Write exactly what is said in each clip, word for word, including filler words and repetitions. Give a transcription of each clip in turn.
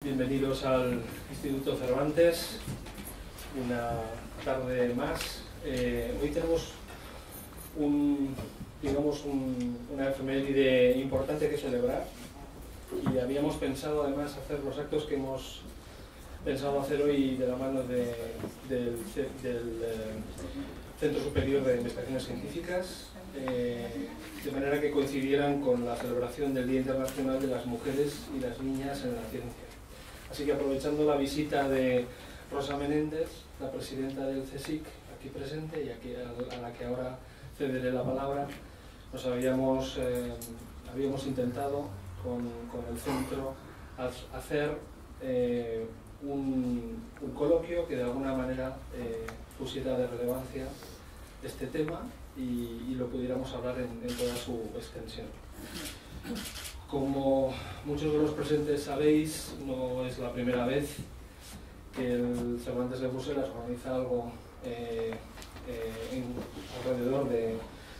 Bienvenidos al Instituto Cervantes, una tarde más. Eh, hoy tenemos un, digamos un, una efeméride importante que celebrar y habíamos pensado además hacer los actos que hemos pensado hacer hoy de la mano de, del, del eh, Centro Superior de Investigaciones Científicas, eh, de manera que coincidieran con la celebración del Día Internacional de las Mujeres y las Niñas en la Ciencia. Así que aprovechando la visita de Rosa Menéndez, la presidenta del CSIC, aquí presente y aquí a la que ahora cederé la palabra, nos habíamos, eh, habíamos intentado con, con el centro hacer eh, un, un coloquio que de alguna manera eh, pusiera de relevancia este tema y, y lo pudiéramos hablar en, en toda su extensión. Como muchos de los presentes sabéis, no es la primera vez que el Cervantes de Bruselas organiza algo eh, eh, en, alrededor de,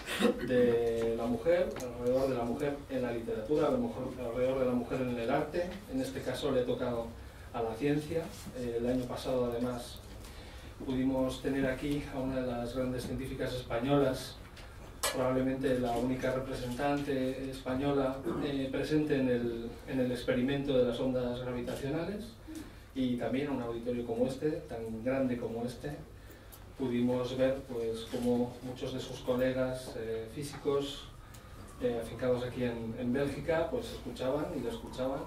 de la mujer, alrededor de la mujer en la literatura, a lo mejor alrededor de la mujer en el arte. En este caso le he tocado a la ciencia. Eh, el año pasado además pudimos tener aquí a una de las grandes científicas españolas, probablemente la única representante española eh, presente en el, en el experimento de las ondas gravitacionales, y también un auditorio como este, tan grande como este, pudimos ver pues cómo muchos de sus colegas eh, físicos eh, afincados aquí en, en Bélgica pues escuchaban y lo escuchaban,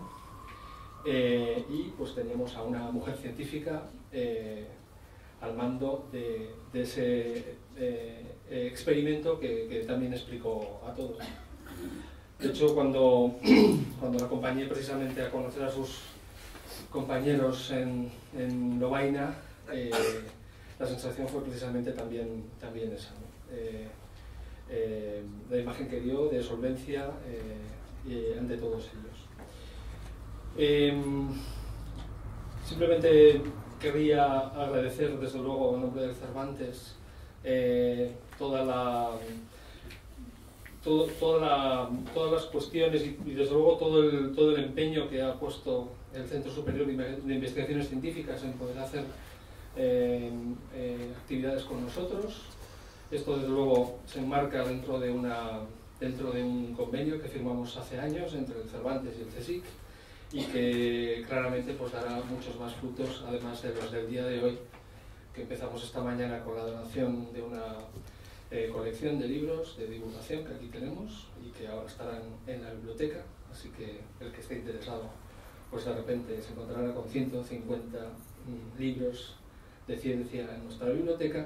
eh, y pues teníamos a una mujer científica eh, al mando de, de ese eh, experimento que, que también explicó a todos. De hecho, cuando, cuando la acompañé precisamente a conocer a sus compañeros en, en Lovaina, eh, la sensación fue precisamente también, también esa, ¿no? eh, eh, la imagen que dio de solvencia eh, ante todos ellos. Eh, simplemente querría agradecer, desde luego, en nombre del Cervantes, eh, toda la, todo, toda la, todas las cuestiones y, y, desde luego, todo el, todo el empeño que ha puesto el Centro Superior de Investigaciones Científicas en poder hacer eh, eh, actividades con nosotros. Esto, desde luego, se enmarca dentro de, una, dentro de un convenio que firmamos hace años entre el Cervantes y el CSIC, y que claramente pues dará muchos más frutos, además de los del día de hoy, que empezamos esta mañana con la donación de una eh, colección de libros de divulgación que aquí tenemos y que ahora estarán en la biblioteca, así que el que esté interesado pues de repente se encontrará con ciento cincuenta mm, libros de ciencia en nuestra biblioteca,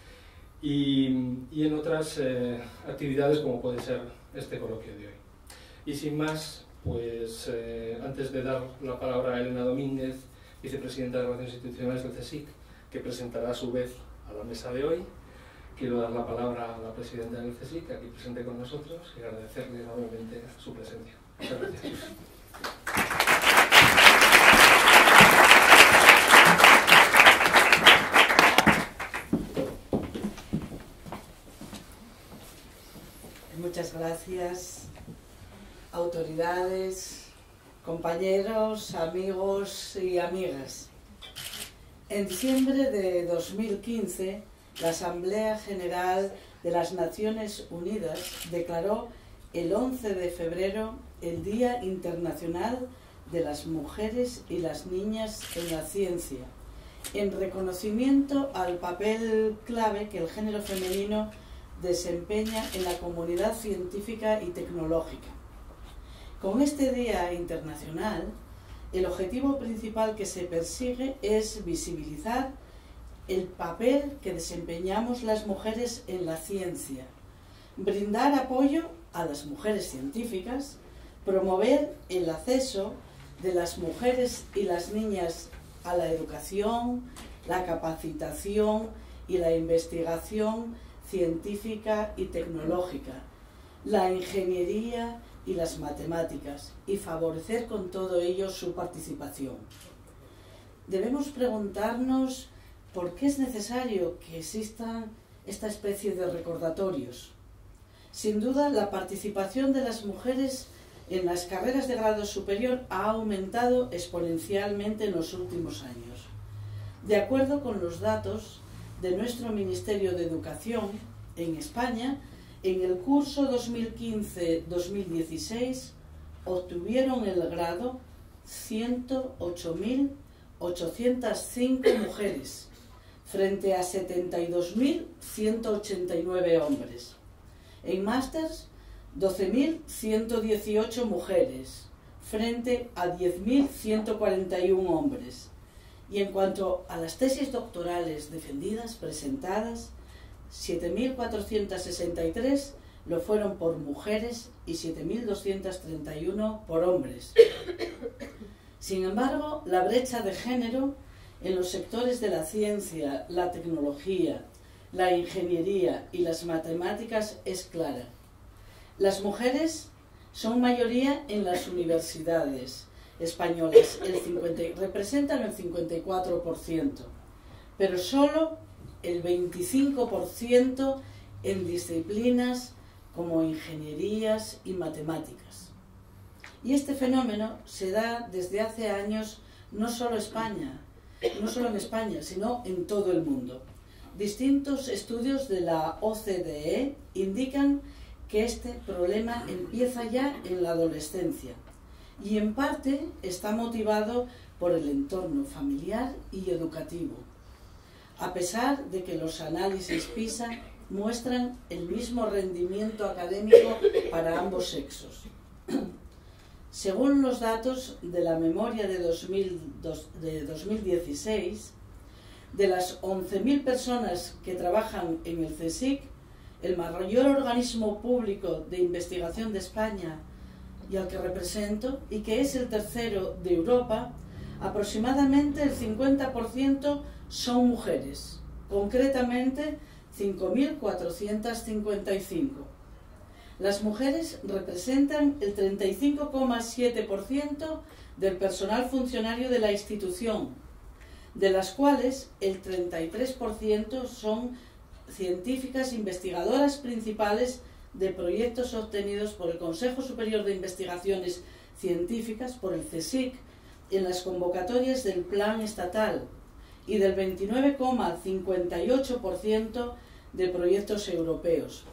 y, y en otras eh, actividades como puede ser este coloquio de hoy. Y sin más, pues eh, antes de dar la palabra a Elena Domínguez, vicepresidenta de Relaciones Institucionales del CSIC, que presentará a su vez a la mesa de hoy, quiero dar la palabra a la presidenta del CSIC, aquí presente con nosotros, y agradecerle enormemente su presencia. Muchas gracias. Muchas gracias. Autoridades, compañeros, amigos y amigas. En diciembre de dos mil quince, la Asamblea General de las Naciones Unidas declaró el once de febrero el Día Internacional de las Mujeres y las Niñas en la Ciencia, en reconocimiento al papel clave que el género femenino desempeña en la comunidad científica y tecnológica. Con este Día Internacional, el objetivo principal que se persigue es visibilizar el papel que desempeñamos las mujeres en la ciencia, brindar apoyo a las mujeres científicas, promover el acceso de las mujeres y las niñas a la educación, la capacitación y la investigación científica y tecnológica, la ingeniería y las matemáticas, y favorecer con todo ello su participación. Debemos preguntarnos por qué es necesario que existan esta especie de recordatorios. Sin duda, la participación de las mujeres en las carreras de grado superior ha aumentado exponencialmente en los últimos años. De acuerdo con los datos de nuestro Ministerio de Educación, en España, en el curso dos mil quince dos mil dieciséis obtuvieron el grado ciento ocho mil ochocientas cinco mujeres, frente a setenta y dos mil ciento ochenta y nueve hombres. En másters, doce mil ciento dieciocho mujeres, frente a diez mil ciento cuarenta y uno hombres. Y en cuanto a las tesis doctorales defendidas, presentadas, siete mil cuatrocientas sesenta y tres lo fueron por mujeres y siete mil doscientos treinta y uno por hombres. Sin embargo, la brecha de género en los sectores de la ciencia, la tecnología, la ingeniería y las matemáticas es clara. Las mujeres son mayoría en las universidades españolas, el cincuenta, representan el cincuenta y cuatro por ciento, pero solo el veinticinco por ciento en disciplinas como ingenierías y matemáticas. Y este fenómeno se da desde hace años no solo España, no solo en España, sino en todo el mundo. Distintos estudios de la O C D E indican que este problema empieza ya en la adolescencia y en parte está motivado por el entorno familiar y educativo, a pesar de que los análisis PISA muestran el mismo rendimiento académico para ambos sexos. Según los datos de la memoria de dos mil dieciséis, de las once mil personas que trabajan en el CSIC, el mayor organismo público de investigación de España y al que represento, y que es el tercero de Europa, aproximadamente el cincuenta por ciento son mujeres, concretamente cinco mil cuatrocientas cincuenta y cinco. Las mujeres representan el treinta y cinco coma siete por ciento del personal funcionario de la institución, de las cuales el treinta y tres por ciento son científicas investigadoras principales de proyectos obtenidos por el Consejo Superior de Investigaciones Científicas, por el CSIC, en las convocatorias del Plan Estatal, y del veintinueve coma cincuenta y ocho por ciento de proyectos europeos.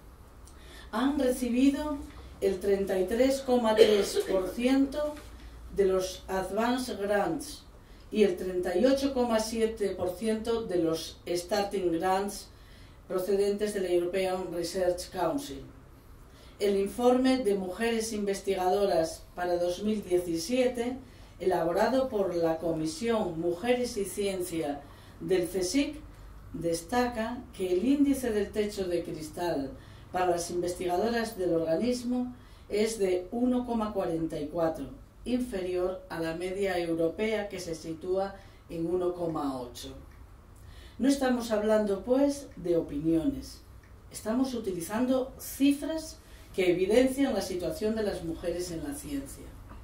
Han recibido el treinta y tres coma tres por ciento de los Advanced Grants y el treinta y ocho coma siete por ciento de los Starting Grants procedentes de la European Research Council. El informe de mujeres investigadoras para dos mil diecisiete, elaborado por la Comisión Mujeres y Ciencia del CSIC, destaca que el índice del techo de cristal para las investigadoras del organismo es de uno coma cuarenta y cuatro, inferior a la media europea, que se sitúa en uno coma ocho. No estamos hablando, pues, de opiniones. Estamos utilizando cifras que evidencian la situación de las mujeres en la ciencia.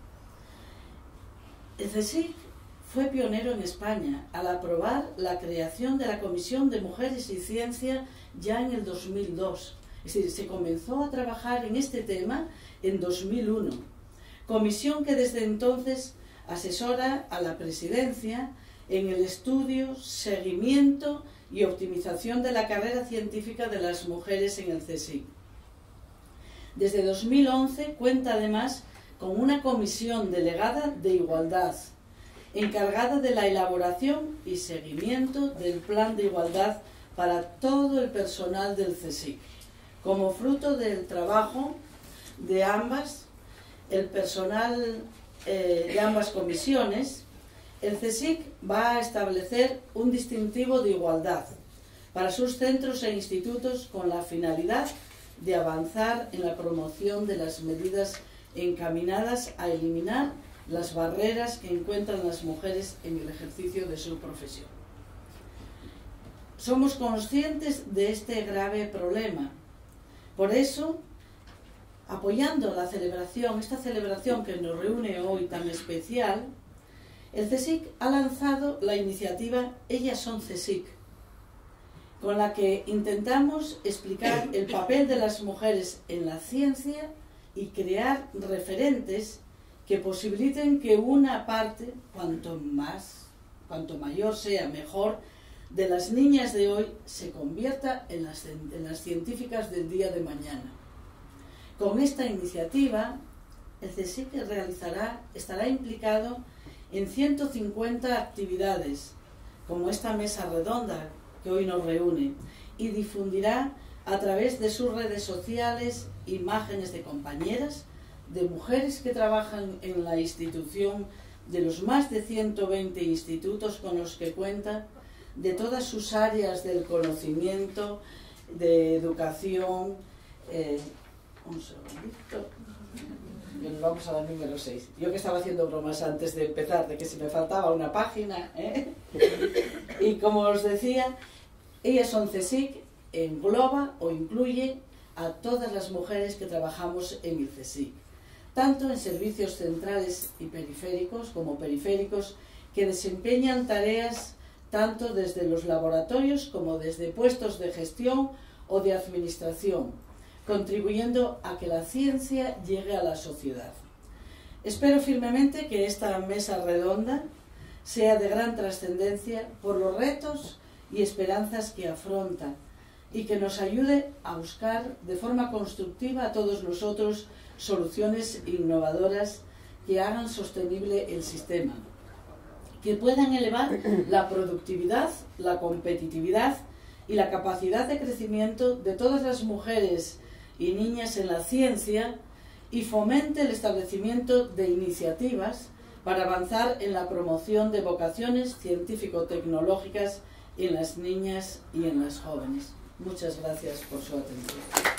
El CSIC fue pionero en España al aprobar la creación de la Comisión de Mujeres y Ciencia ya en el dos mil dos. Es decir, se comenzó a trabajar en este tema en dos mil uno. Comisión que desde entonces asesora a la Presidencia en el estudio, seguimiento y optimización de la carrera científica de las mujeres en el CSIC. Desde dos mil once cuenta además con una comisión delegada de igualdad, encargada de la elaboración y seguimiento del plan de igualdad para todo el personal del CSIC. Como fruto del trabajo de ambas, el personal eh, de ambas comisiones, el CSIC va a establecer un distintivo de igualdad para sus centros e institutos con la finalidad de avanzar en la promoción de las medidas encaminadas a eliminar las barreras que encuentran las mujeres en el ejercicio de su profesión. Somos conscientes de este grave problema. Por eso, apoyando la celebración, esta celebración que nos reúne hoy tan especial, el CSIC ha lanzado la iniciativa Ellas son CSIC, con la que intentamos explicar el papel de las mujeres en la ciencia y crear referentes que posibiliten que una parte, cuanto más, cuanto mayor sea, mejor, de las niñas de hoy se convierta en las, en las científicas del día de mañana. Con esta iniciativa, el CSIC realizará, estará implicado en ciento cincuenta actividades, como esta mesa redonda que hoy nos reúne, y difundirá a través de sus redes sociales imágenes de compañeras, de mujeres que trabajan en la institución, de los más de ciento veinte institutos con los que cuenta, de todas sus áreas del conocimiento, de educación. Eh, un segundito. Vamos a la número seis. Yo que estaba haciendo bromas antes de empezar, de que si me faltaba una página, ¿eh? Y como os decía, ellas son CSIC, engloba o incluye a todas las mujeres que trabajamos en el CSIC, tanto en servicios centrales y periféricos como periféricos, que desempeñan tareas tanto desde los laboratorios como desde puestos de gestión o de administración, contribuyendo a que la ciencia llegue a la sociedad. Espero firmemente que esta mesa redonda sea de gran trascendencia por los retos y esperanzas que afronta y que nos ayude a buscar de forma constructiva a todos nosotros soluciones innovadoras que hagan sostenible el sistema, que puedan elevar la productividad, la competitividad y la capacidad de crecimiento de todas las mujeres y niñas en la ciencia y fomente el establecimiento de iniciativas para avanzar en la promoción de vocaciones científico-tecnológicas en las niñas y en las jóvenes. Muchas gracias por su atención.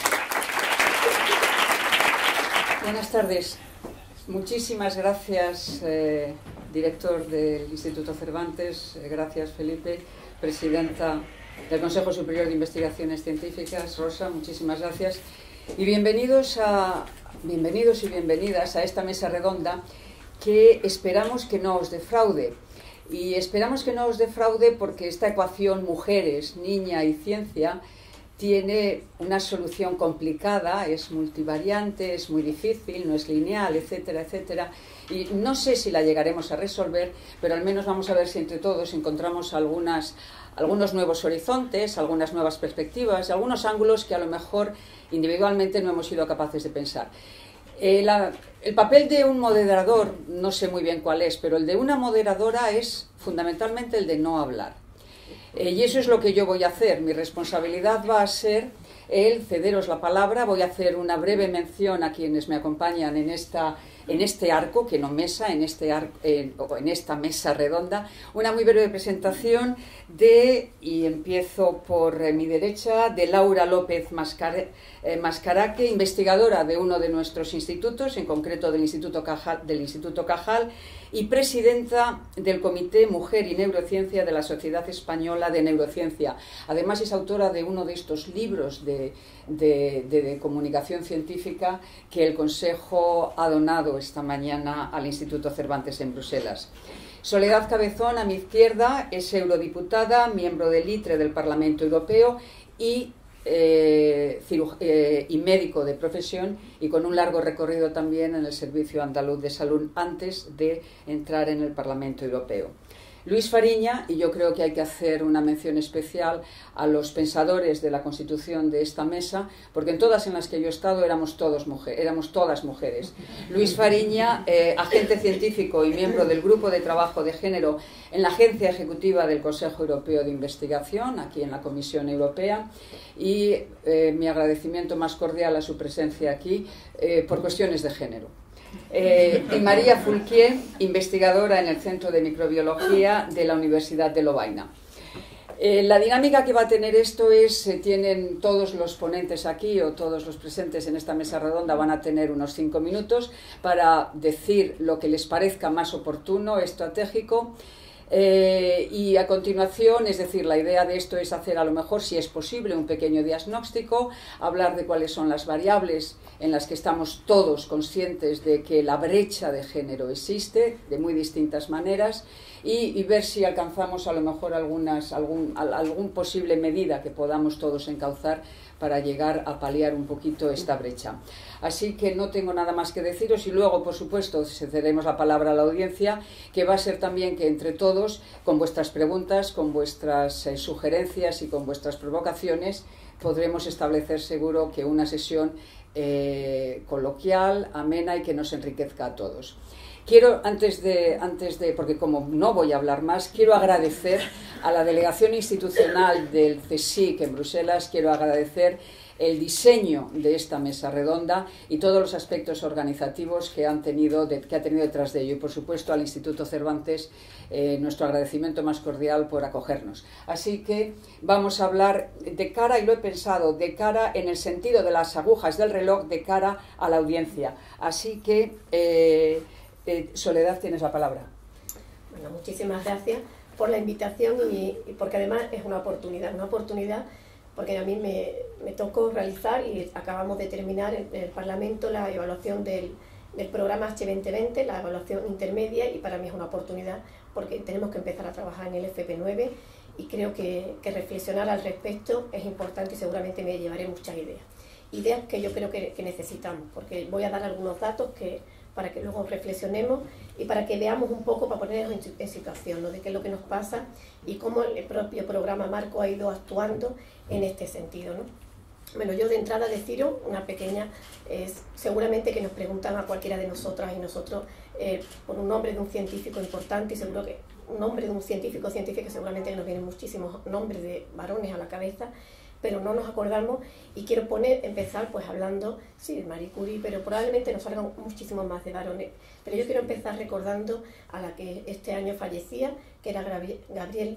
Buenas tardes. Muchísimas gracias, eh, director del Instituto Cervantes. Eh, gracias, Felipe, presidenta del Consejo Superior de Investigaciones Científicas. Rosa, muchísimas gracias. Y bienvenidos, a, bienvenidos y bienvenidas a esta mesa redonda que esperamos que no os defraude. Y esperamos que no os defraude porque esta ecuación mujeres, niña y ciencia tiene una solución complicada, es multivariante, es muy difícil, no es lineal, etcétera, etcétera. Y no sé si la llegaremos a resolver, pero al menos vamos a ver si entre todos encontramos algunas, algunos nuevos horizontes, algunas nuevas perspectivas, algunos ángulos que a lo mejor individualmente no hemos sido capaces de pensar. Eh, la, el papel de un moderador, no sé muy bien cuál es, pero el de una moderadora es fundamentalmente el de no hablar. Eh, y eso es lo que yo voy a hacer. Mi responsabilidad va a ser el cederos la palabra. Voy a hacer una breve mención a quienes me acompañan en esta en este arco, que no mesa, en, este ar, en, en esta mesa redonda, una muy breve presentación de, y empiezo por eh, mi derecha, de Laura López Mascar, eh, Mascaraque, investigadora de uno de nuestros institutos, en concreto del Instituto Cajal, del Instituto Cajal, y presidenta del Comité Mujer y Neurociencia de la Sociedad Española de Neurociencia. Además es autora de uno de estos libros de, de, de, de comunicación científica que el Consejo ha donado esta mañana al Instituto Cervantes en Bruselas. Soledad Cabezón, a mi izquierda, es eurodiputada, miembro del ITRE del Parlamento Europeo y, eh, eh, y médico de profesión, y con un largo recorrido también en el Servicio Andaluz de Salud antes de entrar en el Parlamento Europeo. Luis Fariña, y yo creo que hay que hacer una mención especial a los pensadores de la constitución de esta mesa, porque en todas en las que yo he estado éramos, todos mujer, éramos todas mujeres. Luis Fariña, eh, agente científico y miembro del Grupo de Trabajo de Género en la Agencia Ejecutiva del Consejo Europeo de Investigación, aquí en la Comisión Europea, y eh, mi agradecimiento más cordial a su presencia aquí eh, por cuestiones de género. Eh, y María Fulquier, investigadora en el Centro de Microbiología de la Universidad de Lovaina. Eh, la dinámica que va a tener esto es, eh, tienen todos los ponentes aquí o todos los presentes en esta mesa redonda van a tener unos cinco minutos para decir lo que les parezca más oportuno, estratégico. Eh, y a continuación, es decir, la idea de esto es hacer a lo mejor, si es posible, un pequeño diagnóstico, hablar de cuáles son las variables en las que estamos todos conscientes de que la brecha de género existe de muy distintas maneras y, y ver si alcanzamos a lo mejor algunas, algún, algún posible medida que podamos todos encauzar para llegar a paliar un poquito esta brecha. Así que no tengo nada más que deciros y luego, por supuesto, cederemos la palabra a la audiencia, que va a ser también que entre todos, con vuestras preguntas, con vuestras eh, sugerencias y con vuestras provocaciones, podremos establecer seguro que una sesión eh, coloquial, amena y que nos enriquezca a todos. Quiero, antes de, antes de, porque como no voy a hablar más, quiero agradecer a la delegación institucional del CSIC en Bruselas, quiero agradecer el diseño de esta mesa redonda y todos los aspectos organizativos que, han tenido de, que ha tenido detrás de ello. Y, por supuesto, al Instituto Cervantes, eh, nuestro agradecimiento más cordial por acogernos. Así que vamos a hablar de cara, y lo he pensado, de cara en el sentido de las agujas del reloj, de cara a la audiencia. Así que, eh, eh, Soledad, tienes la palabra. Bueno, muchísimas gracias por la invitación y, y porque además es una oportunidad, una oportunidad porque a mí me, me tocó realizar y acabamos de terminar en el Parlamento la evaluación del, del programa H veinte veinte, la evaluación intermedia, y para mí es una oportunidad porque tenemos que empezar a trabajar en el F P nueve y creo que, que reflexionar al respecto es importante y seguramente me llevaré muchas ideas. Ideas que yo creo que, que necesitamos, porque voy a dar algunos datos que, para que luego reflexionemos y para que veamos un poco, para ponernos en, en situación, ¿no?, de qué es lo que nos pasa y cómo el propio programa Marco ha ido actuando en este sentido, ¿no? Bueno, yo de entrada deciros una pequeña, eh, seguramente que nos preguntan a cualquiera de nosotras y nosotros eh, por un nombre de un científico importante, y seguro que un nombre de un científico científica, seguramente que nos vienen muchísimos nombres de varones a la cabeza, pero no nos acordamos, y quiero poner, empezar pues hablando, sí, de Marie Curie, pero probablemente nos salgan muchísimos más de varones. Pero yo quiero empezar recordando a la que este año fallecía, que era Gabrielle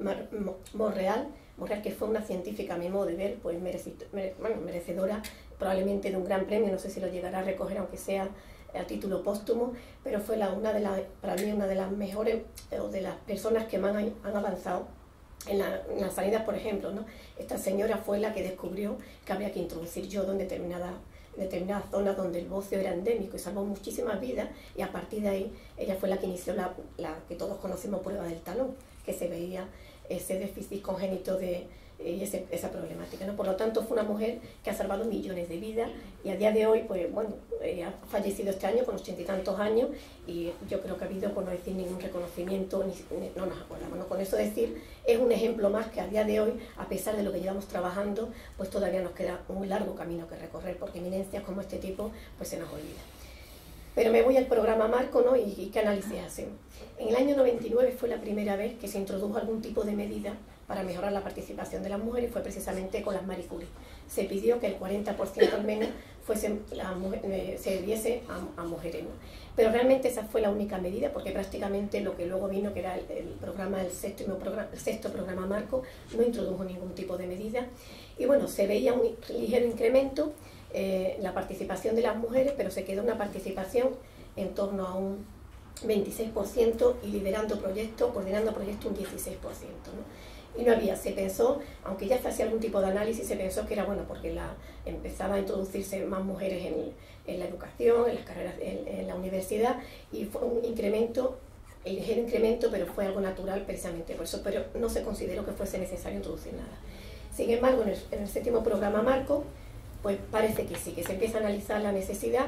Monreal, Monreal, que fue una científica, a mi modo de ver, pues merecito, mere, bueno, merecedora probablemente de un gran premio, no sé si lo llegará a recoger, aunque sea a título póstumo, pero fue la, una de las, para mí una de las mejores, o de las personas que más han, han avanzado en la, en la sanidad, por ejemplo, ¿no? Esta señora fue la que descubrió que había que introducir yodo en determinadas determinadas zonas donde el bocio era endémico y salvó muchísimas vidas, y a partir de ahí ella fue la que inició la, la que todos conocemos prueba del talón, que se veía ese déficit congénito de y ese, esa problemática, ¿no? Por lo tanto, fue una mujer que ha salvado millones de vidas, y a día de hoy, pues bueno, eh, ha fallecido este año con ochenta y tantos años, y yo creo que ha habido, por no decir ningún reconocimiento, ni, ni, no nos acordamos, ¿no? Con eso decir, es un ejemplo más que a día de hoy, a pesar de lo que llevamos trabajando, pues todavía nos queda un largo camino que recorrer, porque eminencias como este tipo, pues se nos olvida. Pero me voy al programa Marco, ¿no? ¿Y, y qué análisis hacen? En el año noventa y nueve fue la primera vez que se introdujo algún tipo de medida para mejorar la participación de las mujeres, fue precisamente con las Marie Curie. Se pidió que el cuarenta por ciento al menos fuese, la mujer, eh, se diese a, a mujeres, ¿no? Pero realmente esa fue la única medida, porque prácticamente lo que luego vino, que era el, el programa, el sexto, programa, el sexto programa Marco, no introdujo ningún tipo de medida. Y bueno, se veía un ligero incremento eh, la participación de las mujeres, pero se quedó una participación en torno a un veintiséis por ciento y liderando proyectos, coordinando proyectos un dieciséis por ciento, ¿no? Y no había, se pensó, aunque ya se hacía algún tipo de análisis, se pensó que era bueno porque la, empezaba a introducirse más mujeres en, en la educación, en las carreras, en, en la universidad, y fue un incremento, el ligero incremento, pero fue algo natural precisamente por eso, pero no se consideró que fuese necesario introducir nada. Sin embargo, en el, en el séptimo programa Marco, pues parece que sí, que se empieza a analizar la necesidad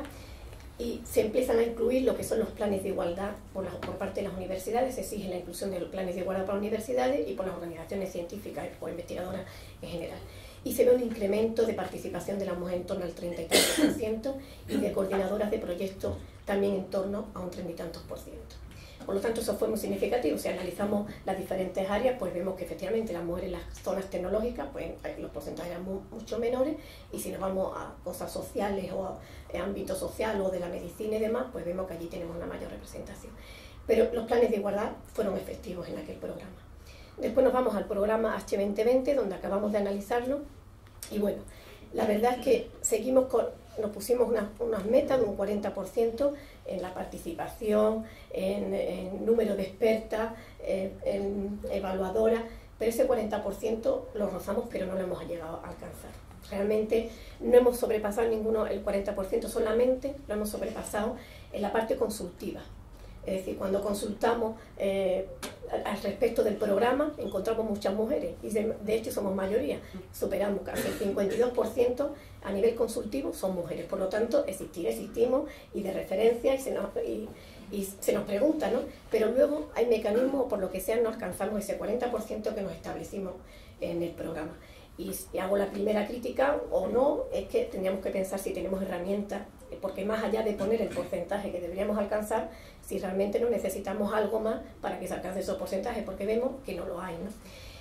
y se empiezan a incluir lo que son los planes de igualdad por, la, por parte de las universidades. Se exige la inclusión de los planes de igualdad para las universidades y por las organizaciones científicas o investigadoras en general. Y se ve un incremento de participación de la mujer en torno al treinta y tantos por ciento y de coordinadoras de proyectos también en torno a un treinta y tantos por ciento. Por lo tanto, eso fue muy significativo. Si analizamos las diferentes áreas, pues vemos que efectivamente las mujeres en las zonas tecnológicas, pues los porcentajes eran muy, mucho menores, y si nos vamos a cosas sociales o a, a ámbito social o de la medicina y demás, pues vemos que allí tenemos una mayor representación. Pero los planes de igualdad fueron efectivos en aquel programa. Después nos vamos al programa H veinte veinte, donde acabamos de analizarlo, y bueno, la verdad es que seguimos con, nos pusimos unas, unas metas de un cuarenta por ciento en la participación, en, en número de expertas, en, en evaluadoras, pero ese cuarenta por ciento lo rozamos, pero no lo hemos llegado a alcanzar. Realmente no hemos sobrepasado ninguno el cuarenta por ciento, solamente lo hemos sobrepasado en la parte consultiva. Es decir, cuando consultamos eh, al respecto del programa, encontramos muchas mujeres, y de, de hecho somos mayoría, superamos casi el cincuenta y dos por ciento a nivel consultivo son mujeres. Por lo tanto, existir, existimos, y de referencia, y se nos, y, y se nos pregunta, ¿no? Pero luego hay mecanismos, por lo que sea, no alcanzamos ese cuarenta por ciento que nos establecimos en el programa. Y si hago la primera crítica o no, es que tendríamos que pensar si tenemos herramientas, porque más allá de poner el porcentaje que deberíamos alcanzar, si realmente no necesitamos algo más para que se alcance esos porcentajes, porque vemos que no lo hay, ¿no?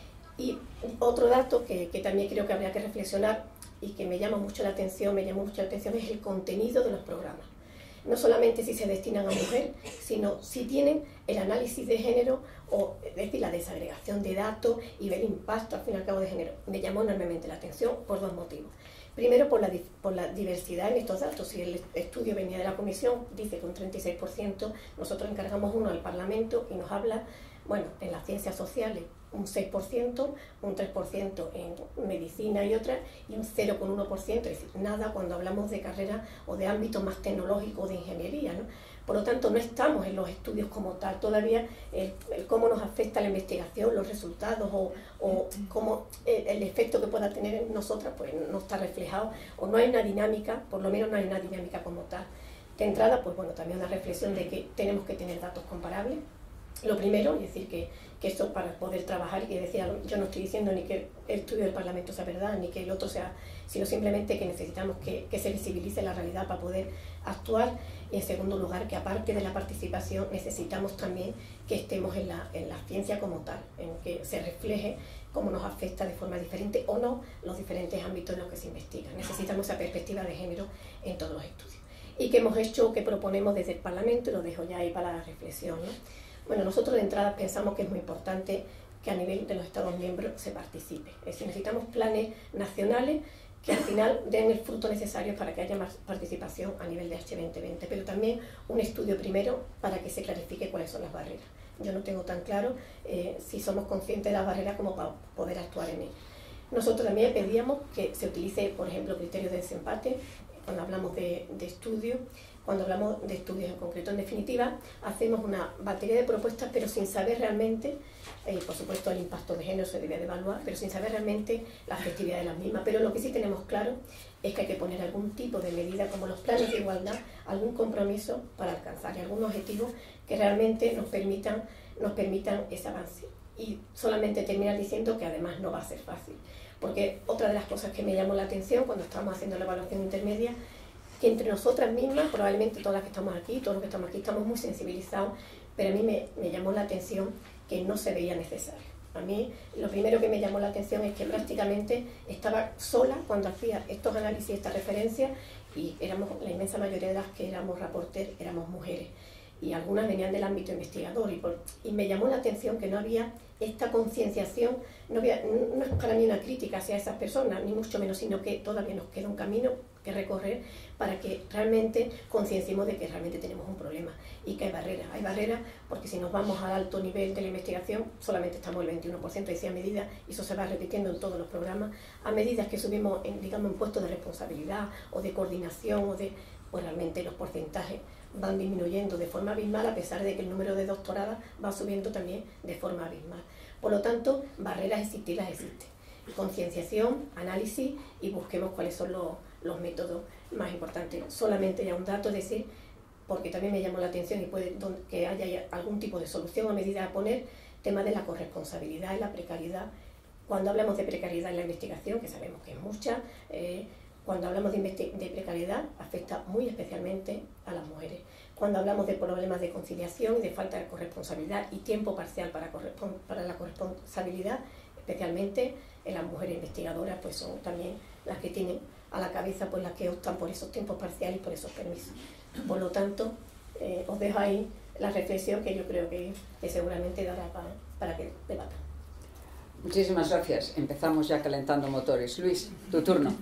Y otro dato que, que también creo que habría que reflexionar y que me llama mucho la atención, me llama mucho la atención, es el contenido de los programas. No solamente si se destinan a mujer, sino si tienen el análisis de género, o es decir, la desagregación de datos y ver el impacto al fin y al cabo de género. Me llamó enormemente la atención por dos motivos. Primero, por la, por la diversidad en estos datos. Si el estudio venía de la comisión, dice que un treinta y seis por ciento, nosotros encargamos uno al Parlamento y nos habla, bueno, en las ciencias sociales, un seis por ciento, un tres por ciento en medicina y otras, y un cero coma uno por ciento, es decir, nada cuando hablamos de carreras o de ámbito más tecnológico o de ingeniería, ¿no? Por lo tanto, no estamos en los estudios como tal, todavía el, el cómo nos afecta la investigación, los resultados o, o cómo el, el efecto que pueda tener en nosotras, pues no está reflejado, o no hay una dinámica, por lo menos no hay una dinámica como tal. De entrada, pues bueno, también una reflexión de que tenemos que tener datos comparables. Lo primero, es decir, que, que esto para poder trabajar, y decía, yo no estoy diciendo ni que el estudio del Parlamento sea verdad, ni que el otro sea, sino simplemente que necesitamos que, que se visibilice la realidad para poder actuar. Y en segundo lugar, que aparte de la participación, necesitamos también que estemos en la, en la ciencia como tal, en que se refleje cómo nos afecta de forma diferente o no los diferentes ámbitos en los que se investiga. Necesitamos esa perspectiva de género en todos los estudios. Y que hemos hecho, que proponemos desde el Parlamento, y lo dejo ya ahí para la reflexión, ¿no? Bueno, nosotros de entrada pensamos que es muy importante que a nivel de los Estados miembros se participe. Es decir, necesitamos planes nacionales que al final den el fruto necesario para que haya más participación a nivel de H veinte veinte, pero también un estudio primero para que se clarifique cuáles son las barreras. Yo no tengo tan claro eh, si somos conscientes de las barreras como para poder actuar en ellas. Nosotros también pedíamos que se utilice, por ejemplo, criterios de desempate cuando hablamos de, de estudios. Cuando hablamos de estudios en concreto. En definitiva, hacemos una batería de propuestas, pero sin saber realmente, eh, por supuesto el impacto de género se debe de evaluar, pero sin saber realmente la efectividad de las mismas. Pero lo que sí tenemos claro es que hay que poner algún tipo de medida, como los planes de igualdad, algún compromiso para alcanzar y algún objetivo que realmente nos permitan, nos permitan ese avance. Y solamente terminar diciendo que además no va a ser fácil. Porque otra de las cosas que me llamó la atención cuando estábamos haciendo la evaluación intermedia, que entre nosotras mismas, probablemente todas las que estamos aquí, todos los que estamos aquí, estamos muy sensibilizados, pero a mí me, me llamó la atención que no se veía necesario. A mí lo primero que me llamó la atención es que prácticamente estaba sola cuando hacía estos análisis, estas referencias, y éramos, la inmensa mayoría de las que éramos reporteros éramos mujeres, y algunas venían del ámbito investigador, y, por, y me llamó la atención que no había esta concienciación, no, había, no es para mí una crítica hacia esas personas, ni mucho menos, sino que todavía nos queda un camino que recorrer para que realmente concienciemos de que realmente tenemos un problema y que hay barreras. Hay barreras porque si nos vamos al alto nivel de la investigación, solamente estamos el veintiuno por ciento, decía, a medida, y eso se va repitiendo en todos los programas, a medida que subimos en, digamos, en puestos de responsabilidad o de coordinación, o de, pues realmente los porcentajes van disminuyendo de forma abismal, a pesar de que el número de doctoradas va subiendo también de forma abismal. Por lo tanto, barreras existirlas existen. Concienciación, análisis, y busquemos cuáles son los, los métodos más importantes. Solamente ya un dato, es decir, porque también me llamó la atención y puede que haya algún tipo de solución o medida a poner, tema de la corresponsabilidad y la precariedad. Cuando hablamos de precariedad en la investigación, que sabemos que es mucha, eh, cuando hablamos de, de precariedad, afecta muy especialmente a las mujeres. Cuando hablamos de problemas de conciliación y de falta de corresponsabilidad y tiempo parcial para, para la corresponsabilidad, especialmente en las mujeres investigadoras, pues son también las que tienen a la cabeza, pues las que optan por esos tiempos parciales y por esos permisos. Por lo tanto, eh, os dejo ahí la reflexión que yo creo que, que seguramente dará para, para que debatan. Muchísimas gracias. Empezamos ya calentando motores. Luis, tu turno.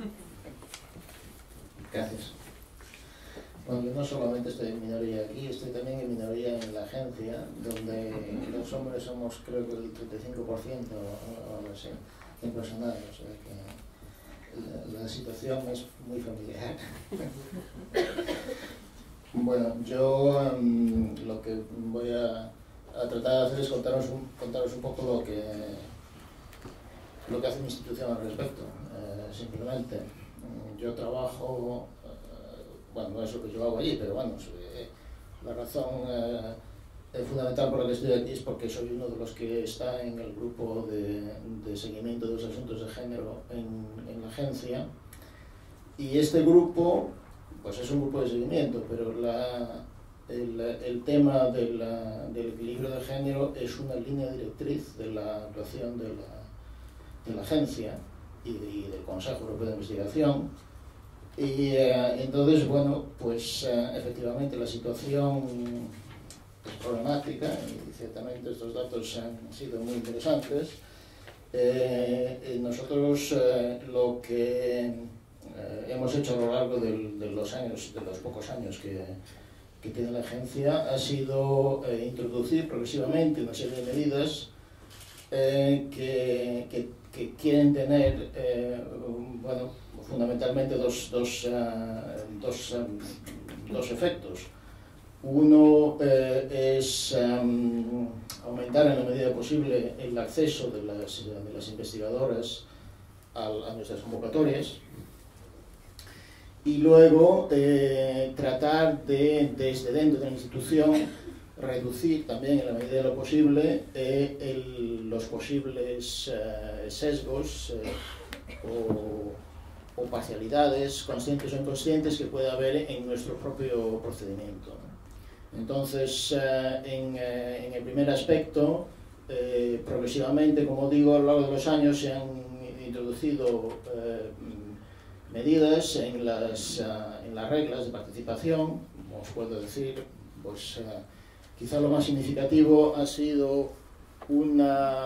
Gracias. Bueno, yo no solamente estoy en minoría aquí, estoy también en minoría en la agencia, donde los hombres somos, creo que el treinta y cinco por ciento o algo así, en personal, o sea que la, la situación es muy familiar. Bueno, yo um, lo que voy a, a tratar de hacer es contaros un, contaros un poco lo que, lo que hace mi institución al respecto. Eh, simplemente, yo trabajo, eh, bueno, no es lo que yo hago allí, pero bueno, eh, la razón eh, fundamental por la que estoy aquí es porque soy uno de los que está en el grupo de, de seguimiento de los asuntos de género en, en la agencia. Y este grupo, pues es un grupo de seguimiento, pero la, el, el tema de la, del equilibrio de género es una línea directriz de la actuación de la, de la agencia y, de, y del Consejo Europeo de Investigación. Y eh, entonces, bueno, pues eh, efectivamente la situación es problemática y ciertamente estos datos han sido muy interesantes. Eh, nosotros eh, lo que Eh, hemos hecho a lo largo del, de los años, de los pocos años que, que tiene la agencia, ha sido eh, introducir progresivamente una serie de medidas eh, que, que, que quieren tener, eh, bueno, fundamentalmente dos, dos, uh, dos, um, dos efectos. Uno eh, es um, aumentar en la medida posible el acceso de las, de las investigadoras a, a nuestras convocatorias. Y luego eh, tratar de, desde dentro de la institución, reducir también en la medida de lo posible eh, el, los posibles eh, sesgos eh, o, o parcialidades, conscientes o inconscientes, que pueda haber en nuestro propio procedimiento. Entonces, eh, en, eh, en el primer aspecto, eh, progresivamente, como digo, a lo largo de los años se han introducido eh, medidas en las, uh, en las reglas de participación. Como os puedo decir, pues uh, quizá lo más significativo ha sido una,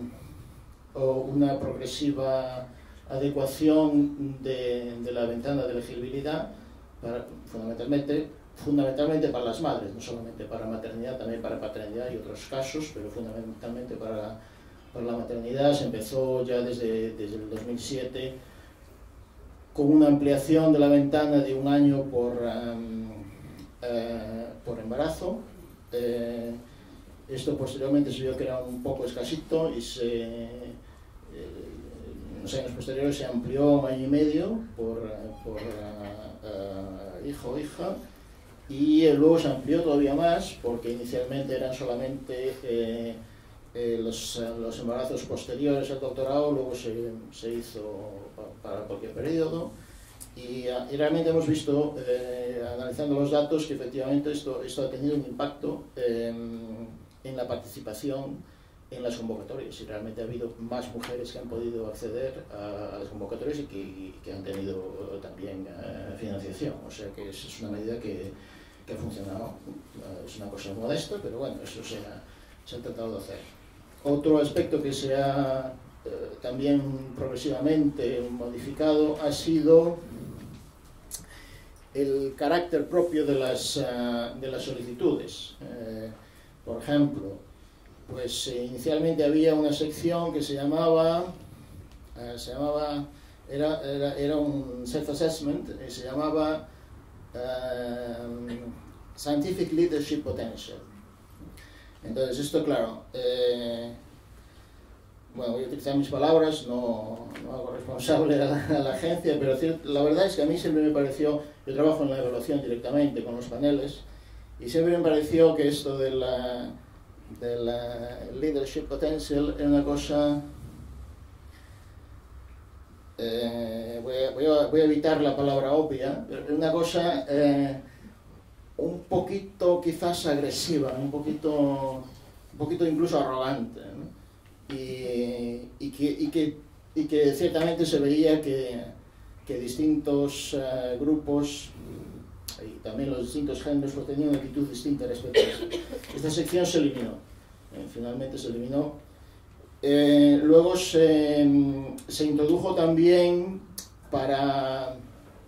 um, una progresiva adecuación de, de la ventana de elegibilidad, para, fundamentalmente, fundamentalmente para las madres, no solamente para maternidad, también para paternidad y otros casos, pero fundamentalmente para, para la maternidad. Se empezó ya desde, desde el dos mil siete con una ampliación de la ventana de un año por, um, uh, por embarazo. Eh, esto posteriormente se vio que era un poco escasito y se, eh, en los años posteriores se amplió a un año y medio por, por uh, uh, hijo o hija, y luego se amplió todavía más porque inicialmente eran solamente eh, eh, los, los embarazos posteriores al doctorado, luego se, se hizo para cualquier periodo, y, y realmente hemos visto, eh, analizando los datos, que efectivamente esto, esto ha tenido un impacto eh, en la participación en las convocatorias, y realmente ha habido más mujeres que han podido acceder a, a las convocatorias y que, y que han tenido también uh, financiación. O sea que es, es una medida que, que ha funcionado. Uh, es una cosa modesta, pero bueno, eso se ha, se ha tratado de hacer. Otro aspecto que se ha eh, también progresivamente modificado ha sido el carácter propio de las, uh, de las solicitudes. Eh, por ejemplo, pues eh, inicialmente había una sección que se llamaba, eh, se llamaba era, era, era un self-assessment, eh, se llamaba uh, Scientific Leadership Potential. Entonces esto, claro, eh, bueno, voy a utilizar mis palabras, no, no hago responsable a la, a la agencia, pero la verdad es que a mí siempre me pareció, yo trabajo en la evaluación directamente con los paneles, y siempre me pareció que esto de la, de la leadership potential era una cosa, eh, voy, a, voy, a, voy a evitar la palabra obvia, pero era una cosa eh, un poquito quizás agresiva, un poquito, un poquito incluso arrogante, ¿no? Y, y, que, y, que, y que ciertamente se veía que, que distintos uh, grupos y también los distintos géneros pues, tenían una actitud distinta respecto a esto. Esta sección se eliminó, eh, finalmente se eliminó. Eh, luego se, se introdujo también para...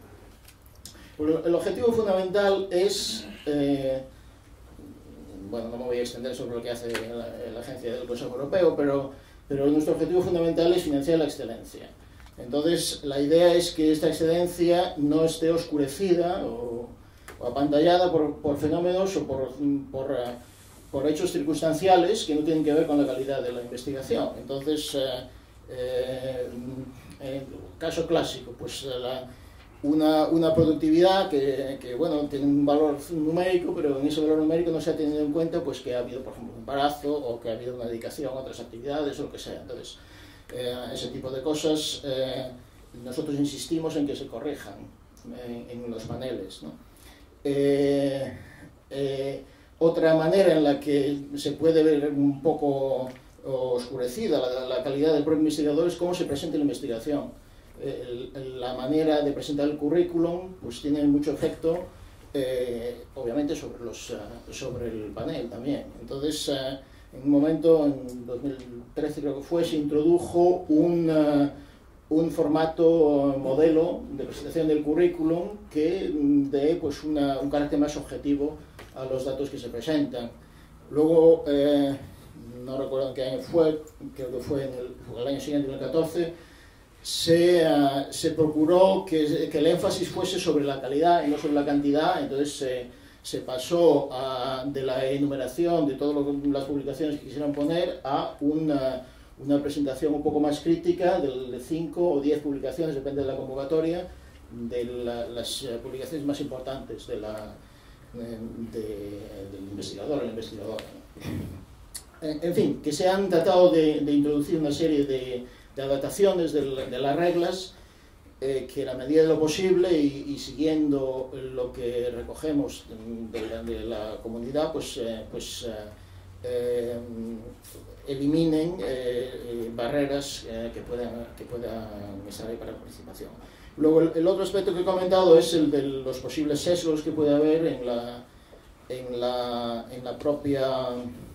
El objetivo fundamental es... Eh, bueno, no me voy a extender sobre lo que hace la, la agencia del Consejo Europeo, pero, pero nuestro objetivo fundamental es financiar la excelencia. Entonces, la idea es que esta excelencia no esté oscurecida o, o apantallada por, por fenómenos o por, por, uh, por hechos circunstanciales que no tienen que ver con la calidad de la investigación. Entonces, uh, eh, eh, caso clásico, pues la, una, una productividad que, que, bueno, tiene un valor numérico, pero en ese valor numérico no se ha tenido en cuenta pues que ha habido, por ejemplo, un embarazo o que ha habido una dedicación a otras actividades o lo que sea. Entonces, eh, ese tipo de cosas eh, nosotros insistimos en que se corrijan en, en los paneles, ¿no? Eh, eh, otra manera en la que se puede ver un poco oscurecida la, la calidad del propio investigador es cómo se presenta la investigación. El, el, la manera de presentar el currículum pues tiene mucho efecto, eh, obviamente, sobre, los, uh, sobre el panel también. Entonces, uh, en un momento, en dos mil trece creo que fue, se introdujo un, uh, un formato modelo de presentación del currículum que dé pues, una, un carácter más objetivo a los datos que se presentan. Luego, eh, no recuerdo en qué año fue, creo que fue en el, el año siguiente, en el catorce, se, uh, se procuró que, que el énfasis fuese sobre la calidad y no sobre la cantidad. Entonces se, se pasó a, de la enumeración de todas las publicaciones que quisieran poner a una, una presentación un poco más crítica de cinco o diez publicaciones, depende de la convocatoria, de la, las publicaciones más importantes de la, de, del investigador o la investigadora. En fin, que se han tratado de, de introducir una serie de, de adaptaciones de, de las reglas eh, que, en la medida de lo posible y, y siguiendo lo que recogemos de la, de la comunidad, pues, eh, pues eh, eh, eliminen eh, barreras eh, que puedan, que puedan estar ahí para la participación. Luego, el, el otro aspecto que he comentado es el de los posibles sesgos que puede haber en la, en la, en la propia...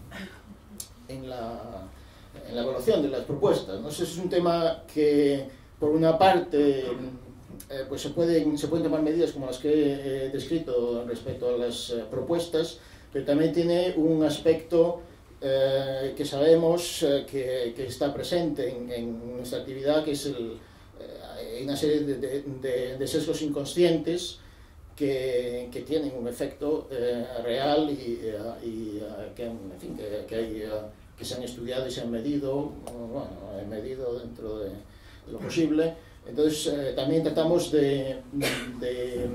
En la, en la evaluación de las propuestas, ¿no? Ese es un tema que, por una parte, eh, pues se pueden, se pueden tomar medidas como las que he descrito respecto a las eh, propuestas, pero también tiene un aspecto eh, que sabemos eh, que, que está presente en, en nuestra actividad, que es el, eh, una serie de, de, de, de sesgos inconscientes que, que tienen un efecto eh, real y, uh, y uh, que, en fin, que, que, hay, uh, que se han estudiado y se han medido, bueno, han medido dentro de, de lo posible. Entonces, eh, también tratamos de, de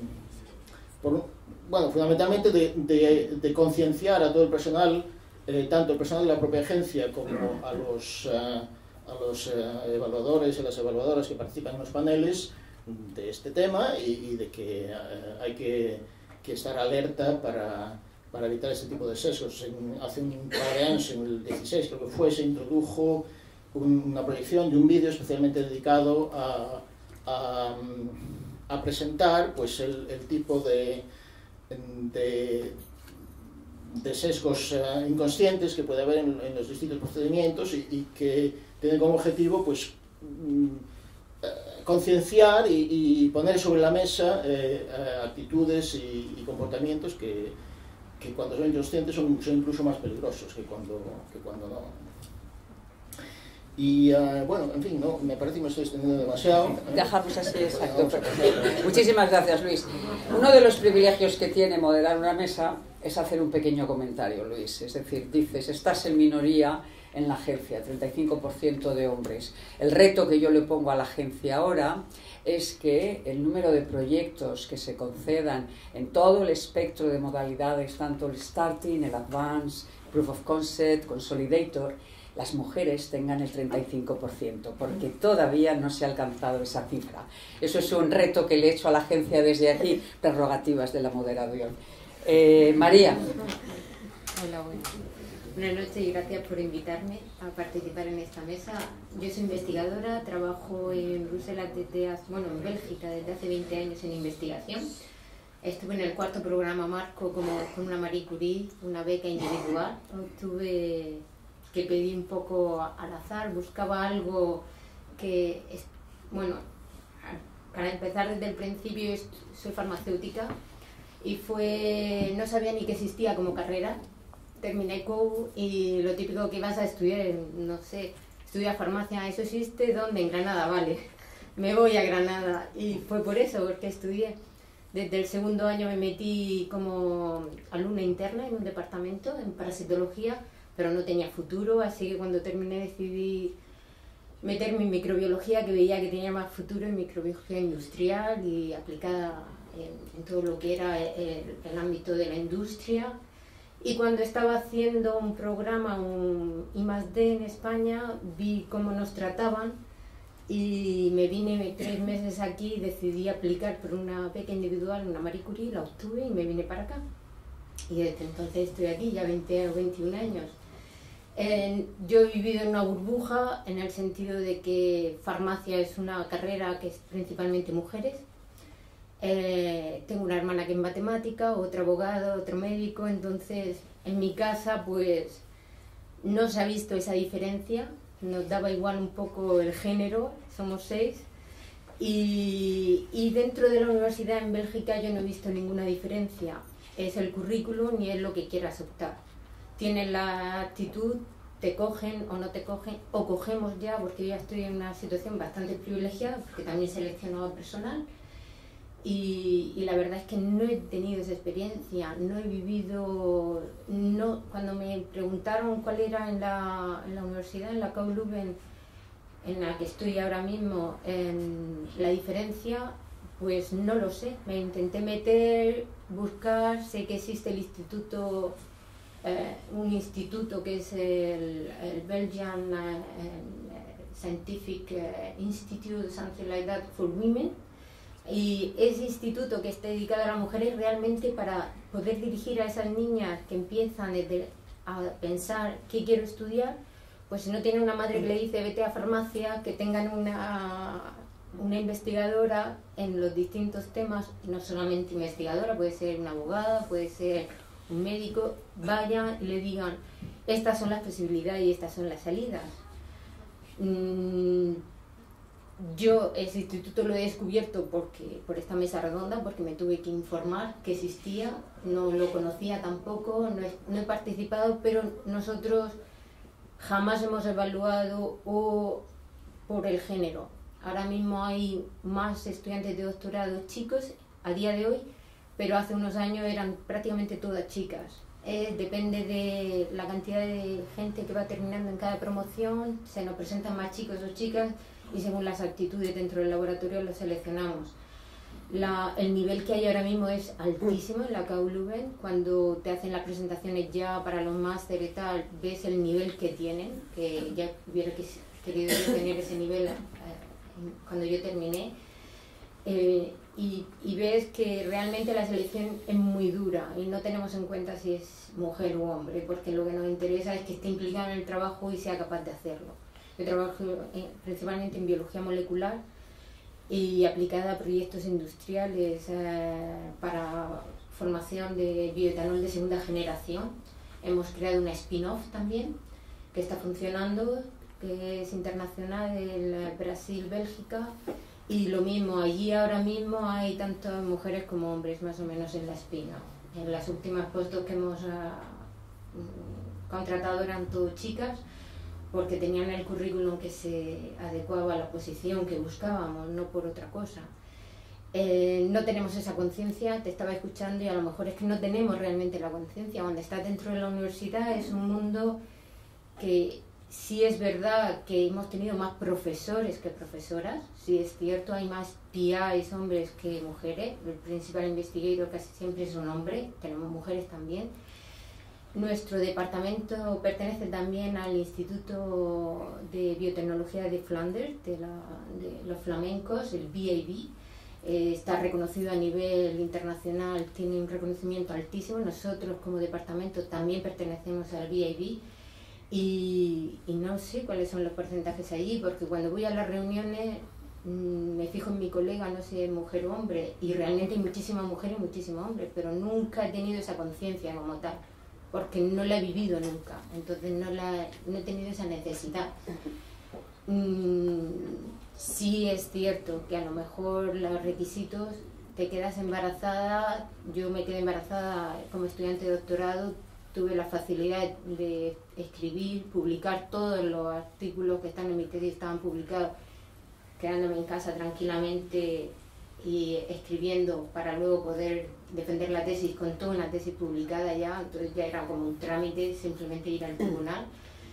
por, bueno, fundamentalmente de, de, de concienciar a todo el personal, eh, tanto el personal de la propia agencia como a los, uh, a los uh, evaluadores y las evaluadoras que participan en los paneles, de este tema y, y de que uh, hay que, que estar alerta para, para evitar este tipo de sesgos. En, hace un par de años, en el dieciséis creo que fue, se introdujo un, una proyección de un vídeo especialmente dedicado a, a, a presentar pues, el, el tipo de, de, de sesgos uh, inconscientes que puede haber en, en los distintos procedimientos y, y que tienen como objetivo pues, concienciar y, y poner sobre la mesa eh, actitudes y, y comportamientos que, que cuando son inconscientes son, son incluso más peligrosos que cuando, que cuando no. Y uh, bueno, en fin, no, me parece que me estoy extendiendo demasiado. Dejamos así, exacto. Muchísimas gracias, Luis. Uno de los privilegios que tiene moderar una mesa es hacer un pequeño comentario, Luis. Es decir, dices, estás en minoría en la agencia, treinta y cinco por ciento de hombres. El reto que yo le pongo a la agencia ahora es que el número de proyectos que se concedan en todo el espectro de modalidades, tanto el Starting, el Advanced, Proof of Concept, Consolidator, las mujeres tengan el treinta y cinco por ciento, porque todavía no se ha alcanzado esa cifra. Eso es un reto que le he hecho a la agencia desde aquí, prerrogativas de la moderación. Eh, María. Hola, bueno. Buenas noches y gracias por invitarme a participar en esta mesa. Yo soy investigadora, trabajo en Bruselas desde hace, bueno, en Bélgica desde hace veinte años en investigación. Estuve en el cuarto programa marco como con una Marie Curie, una beca individual. Obtuve que pedí un poco al azar, buscaba algo que, bueno, para empezar desde el principio soy farmacéutica y fue, no sabía ni que existía como carrera. Terminé C O U y lo típico que vas a estudiar, no sé, estudia farmacia, ¿eso existe? ¿Dónde? En Granada, vale. Me voy a Granada y fue por eso, porque estudié. Desde el segundo año me metí como alumna interna en un departamento en parasitología, pero no tenía futuro, así que cuando terminé decidí meterme en microbiología, que veía que tenía más futuro en microbiología industrial y aplicada en, en todo lo que era el, el ámbito de la industria. Y cuando estaba haciendo un programa, un I más D en España, vi cómo nos trataban y me vine tres meses aquí y decidí aplicar por una beca individual, una Marie Curie, la obtuve y me vine para acá. Y desde entonces estoy aquí, ya veinte o veintiún años. Eh, yo he vivido en una burbuja en el sentido de que farmacia es una carrera que es principalmente mujeres. Eh, tengo una hermana que es matemática, otro abogado, otro médico, entonces en mi casa pues no se ha visto esa diferencia, nos daba igual un poco el género, somos seis, y, y dentro de la universidad en Bélgica yo no he visto ninguna diferencia, es el currículum y es lo que quieras optar. Tienes la actitud, te cogen o no te cogen, o cogemos ya, porque yo ya estoy en una situación bastante privilegiada, porque también selecciono a personal, y, y la verdad es que no he tenido esa experiencia, no he vivido, no, cuando me preguntaron cuál era en la, en la universidad, en la K U Leuven, en la que estoy ahora mismo, en la diferencia, pues no lo sé, me intenté meter, buscar, sé que existe el instituto, eh, un instituto que es el, el Belgian uh, Scientific Institute, something like that, for women, y ese instituto que está dedicado a las mujeres realmente para poder dirigir a esas niñas que empiezan desde a pensar qué quiero estudiar, pues si no tienen una madre que le dice vete a farmacia, que tengan una, una investigadora en los distintos temas, no solamente investigadora, puede ser una abogada, puede ser un médico, vayan y le digan estas son las posibilidades y estas son las salidas. Mm, Yo ese instituto lo he descubierto porque, por esta mesa redonda, porque me tuve que informar que existía, no lo conocía tampoco, no he, no he participado, pero nosotros jamás hemos evaluado o por el género. Ahora mismo hay más estudiantes de doctorado chicos a día de hoy, pero hace unos años eran prácticamente todas chicas. Eh, depende de la cantidad de gente que va terminando en cada promoción, se nos presentan más chicos o chicas, y según las actitudes dentro del laboratorio los seleccionamos. La, el nivel que hay ahora mismo es altísimo en la K U Leuven. Cuando te hacen las presentaciones ya para los máster y tal, ves el nivel que tienen, que ya hubiera querido tener ese nivel eh, cuando yo terminé. Eh, y, y ves que realmente la selección es muy dura y no tenemos en cuenta si es mujer u hombre, porque lo que nos interesa es que esté implicado en el trabajo y sea capaz de hacerlo. Yo trabajo en, principalmente en biología molecular y aplicada a proyectos industriales eh, para formación de bioetanol de segunda generación. Hemos creado una spin-off también que está funcionando, que es internacional, en Brasil, Bélgica, y lo mismo, allí ahora mismo hay tantas mujeres como hombres más o menos en la spin-off. En las últimas puestos que hemos uh, contratado eran todas chicas, porque tenían el currículum que se adecuaba a la posición que buscábamos, no por otra cosa. Eh, no tenemos esa conciencia, te estaba escuchando y a lo mejor es que no tenemos realmente la conciencia. Cuando estás dentro de la universidad es un mundo que sí es verdad que hemos tenido más profesores que profesoras, sí es cierto, hay más P Is hombres que mujeres, el principal investigador casi siempre es un hombre, tenemos mujeres también. Nuestro departamento pertenece también al Instituto de Biotecnología de Flanders, de, la, de los flamencos, el B A B. Eh, está reconocido a nivel internacional, tiene un reconocimiento altísimo. Nosotros como departamento también pertenecemos al B A B y, y no sé cuáles son los porcentajes allí, porque cuando voy a las reuniones mmm, me fijo en mi colega, no sé si es mujer o hombre, y realmente hay muchísimas mujeres y muchísimos hombres, pero nunca he tenido esa conciencia como tal, porque no la he vivido nunca, entonces no, la, no he tenido esa necesidad. Mm, sí es cierto que a lo mejor los requisitos, te quedas embarazada, yo me quedé embarazada como estudiante de doctorado, tuve la facilidad de escribir, publicar todos los artículos que están en mi tesis, estaban publicados, quedándome en casa tranquilamente y escribiendo para luego poder defender la tesis con toda una tesis publicada ya, entonces ya era como un trámite simplemente ir al tribunal.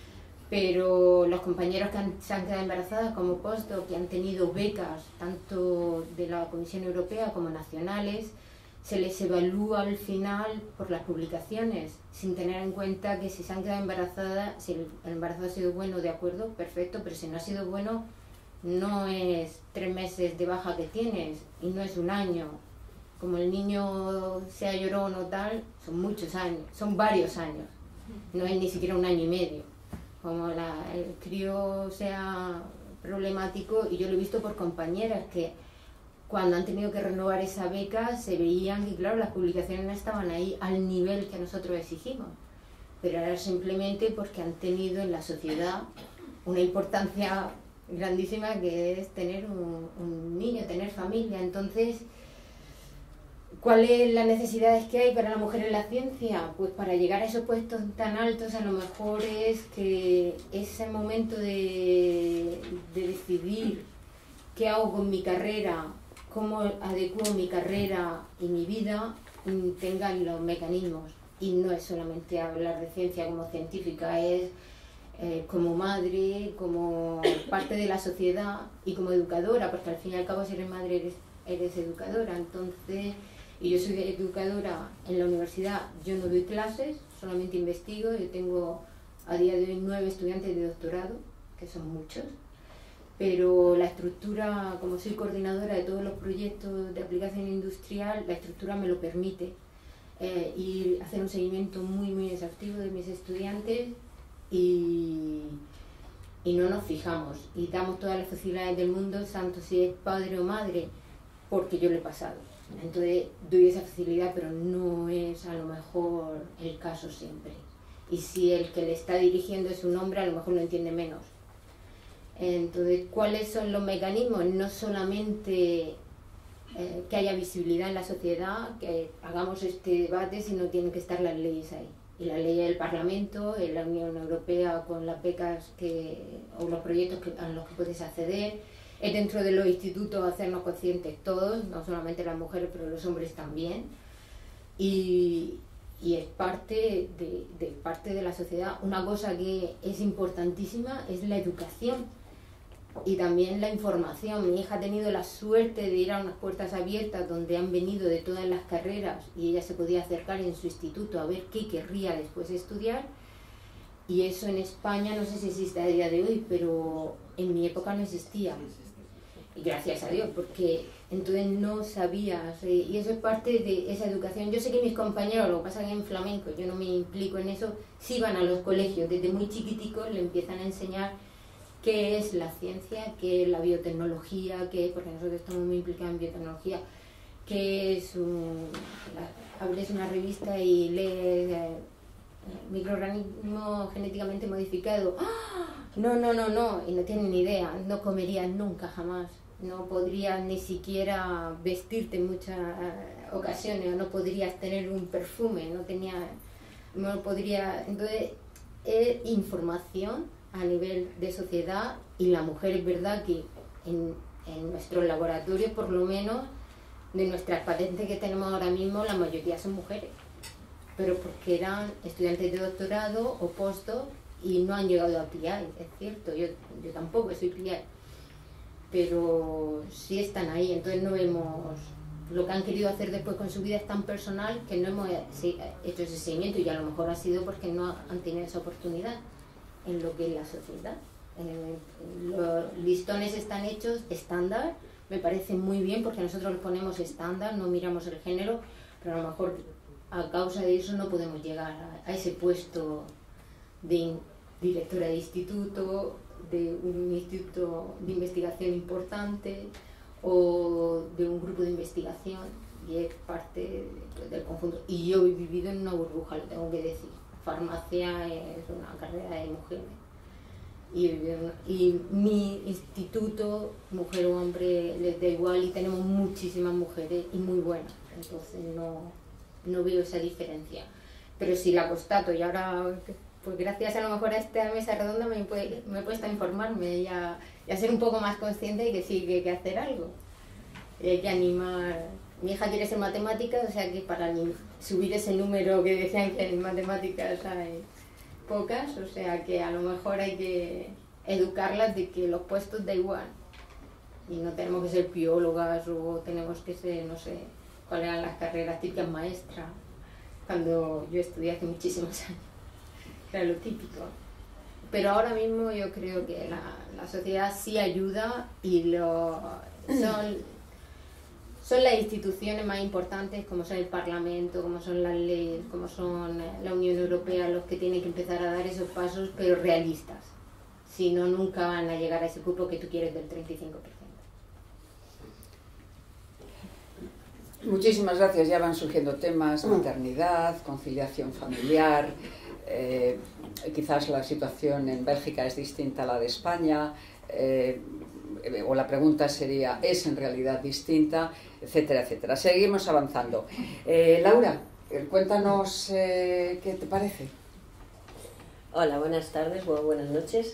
Pero los compañeros que han, se han quedado embarazadas como postdoc, que han tenido becas tanto de la Comisión Europea como nacionales, se les evalúa al final por las publicaciones, sin tener en cuenta que si se han quedado embarazadas, si el embarazo ha sido bueno, de acuerdo, perfecto, pero si no ha sido bueno, no es tres meses de baja que tienes y no es un año. Como el niño sea llorón o tal, son muchos años, son varios años, no es ni siquiera un año y medio. Como la, el crío sea problemático, y yo lo he visto por compañeras que cuando han tenido que renovar esa beca se veían que, claro, las publicaciones no estaban ahí al nivel que nosotros exigimos, pero era simplemente porque han tenido en la sociedad una importancia grandísima, que es tener un, un niño, tener familia. Entonces, ¿cuáles las necesidades que hay para la mujer en la ciencia? Pues para llegar a esos puestos tan altos, a lo mejor es que ese momento de, de decidir qué hago con mi carrera, cómo adecuo mi carrera y mi vida, tengan los mecanismos. Y no es solamente hablar de ciencia como científica, es eh, como madre, como parte de la sociedad y como educadora, porque al fin y al cabo si eres madre eres, eres educadora. Entonces, y yo soy educadora en la universidad, yo no doy clases, solamente investigo. Yo tengo a día de hoy nueve estudiantes de doctorado, que son muchos, pero la estructura, como soy coordinadora de todos los proyectos de aplicación industrial, la estructura me lo permite, eh, y hacer un seguimiento muy muy exhaustivo de mis estudiantes, y, y no nos fijamos, y damos todas las facilidades del mundo, tanto si es padre o madre, porque yo lo he pasado. Entonces doy esa facilidad, pero no es a lo mejor el caso siempre. Y si el que le está dirigiendo es un hombre, a lo mejor lo entiende menos. Entonces, ¿cuáles son los mecanismos? No solamente eh, que haya visibilidad en la sociedad, que hagamos este debate, sino tienen que estar las leyes ahí. Y la ley del Parlamento, en la Unión Europea con las becas que, o los proyectos que, a los que puedes acceder. Es dentro de los institutos hacernos conscientes todos, no solamente las mujeres, pero los hombres también. Y, y es parte de, de, parte de la sociedad. Una cosa que es importantísima es la educación y también la información. Mi hija ha tenido la suerte de ir a unas puertas abiertas donde han venido de todas las carreras y ella se podía acercar en su instituto a ver qué querría después estudiar. Y eso en España no sé si existe a día de hoy, pero en mi época no existía. Y gracias a Dios, porque entonces no sabías, eh, y eso es parte de esa educación. Yo sé que mis compañeros, lo que pasa es que en flamenco yo no me implico en eso, sí van a los colegios, desde muy chiquiticos le empiezan a enseñar qué es la ciencia, qué es la biotecnología, qué, porque nosotros estamos muy implicados en biotecnología, qué es un, la, abres una revista y lees eh, microorganismo genéticamente modificado. ¡Ah! No, no, no, no, y no tienen ni idea, no comerían nunca jamás. No podrías ni siquiera vestirte en muchas ocasiones, o no podrías tener un perfume, no tenía, no podría. Entonces, es información a nivel de sociedad, y la mujer es verdad que en, en nuestros laboratorios, por lo menos, de nuestras patentes que tenemos ahora mismo, la mayoría son mujeres, pero porque eran estudiantes de doctorado o postdoc y no han llegado a P I, es cierto, yo, yo tampoco soy P I, pero sí están ahí. Entonces no vemos lo que han querido hacer después con su vida, es tan personal que no hemos hecho ese seguimiento, y a lo mejor ha sido porque no han tenido esa oportunidad en lo que es la sociedad. Eh, los listones están hechos estándar, me parece muy bien porque nosotros los ponemos estándar, no miramos el género, pero a lo mejor a causa de eso no podemos llegar a, a ese puesto de directora de instituto, de un instituto de investigación importante o de un grupo de investigación, y es parte de, del conjunto. Y yo he vivido en una burbuja, lo tengo que decir. Farmacia es una carrera de mujeres y, y mi instituto, mujer o hombre, les da igual, y tenemos muchísimas mujeres y muy buenas, entonces no, no veo esa diferencia, pero sí la constato. Y ahora, pues gracias a lo mejor a esta mesa redonda me, me he puesto a informarme y a, y a ser un poco más consciente de que sí que hay que hacer algo. y hay que animar. Mi hija quiere ser matemática, o sea que para subir ese número que decían que en matemáticas hay pocas, o sea que a lo mejor hay que educarlas de que los puestos da igual. Y no tenemos que ser biólogas o tenemos que ser, no sé, cuáles eran las carreras típicas, maestra, cuando yo estudié hace muchísimos años, era lo típico. Pero ahora mismo yo creo que la, la sociedad sí ayuda y lo, son, son las instituciones más importantes, como son el Parlamento, como son las leyes, como son la Unión Europea, los que tienen que empezar a dar esos pasos, pero realistas. Si no, nunca van a llegar a ese cupo que tú quieres del treinta y cinco por ciento. Muchísimas gracias. Ya van surgiendo temas, maternidad, conciliación familiar, eh, quizás la situación en Bélgica es distinta a la de España, eh, o la pregunta sería, ¿es en realidad distinta? Etcétera, etcétera. Seguimos avanzando. Eh, Laura, cuéntanos eh, qué te parece. Hola, buenas tardes, bueno, buenas noches.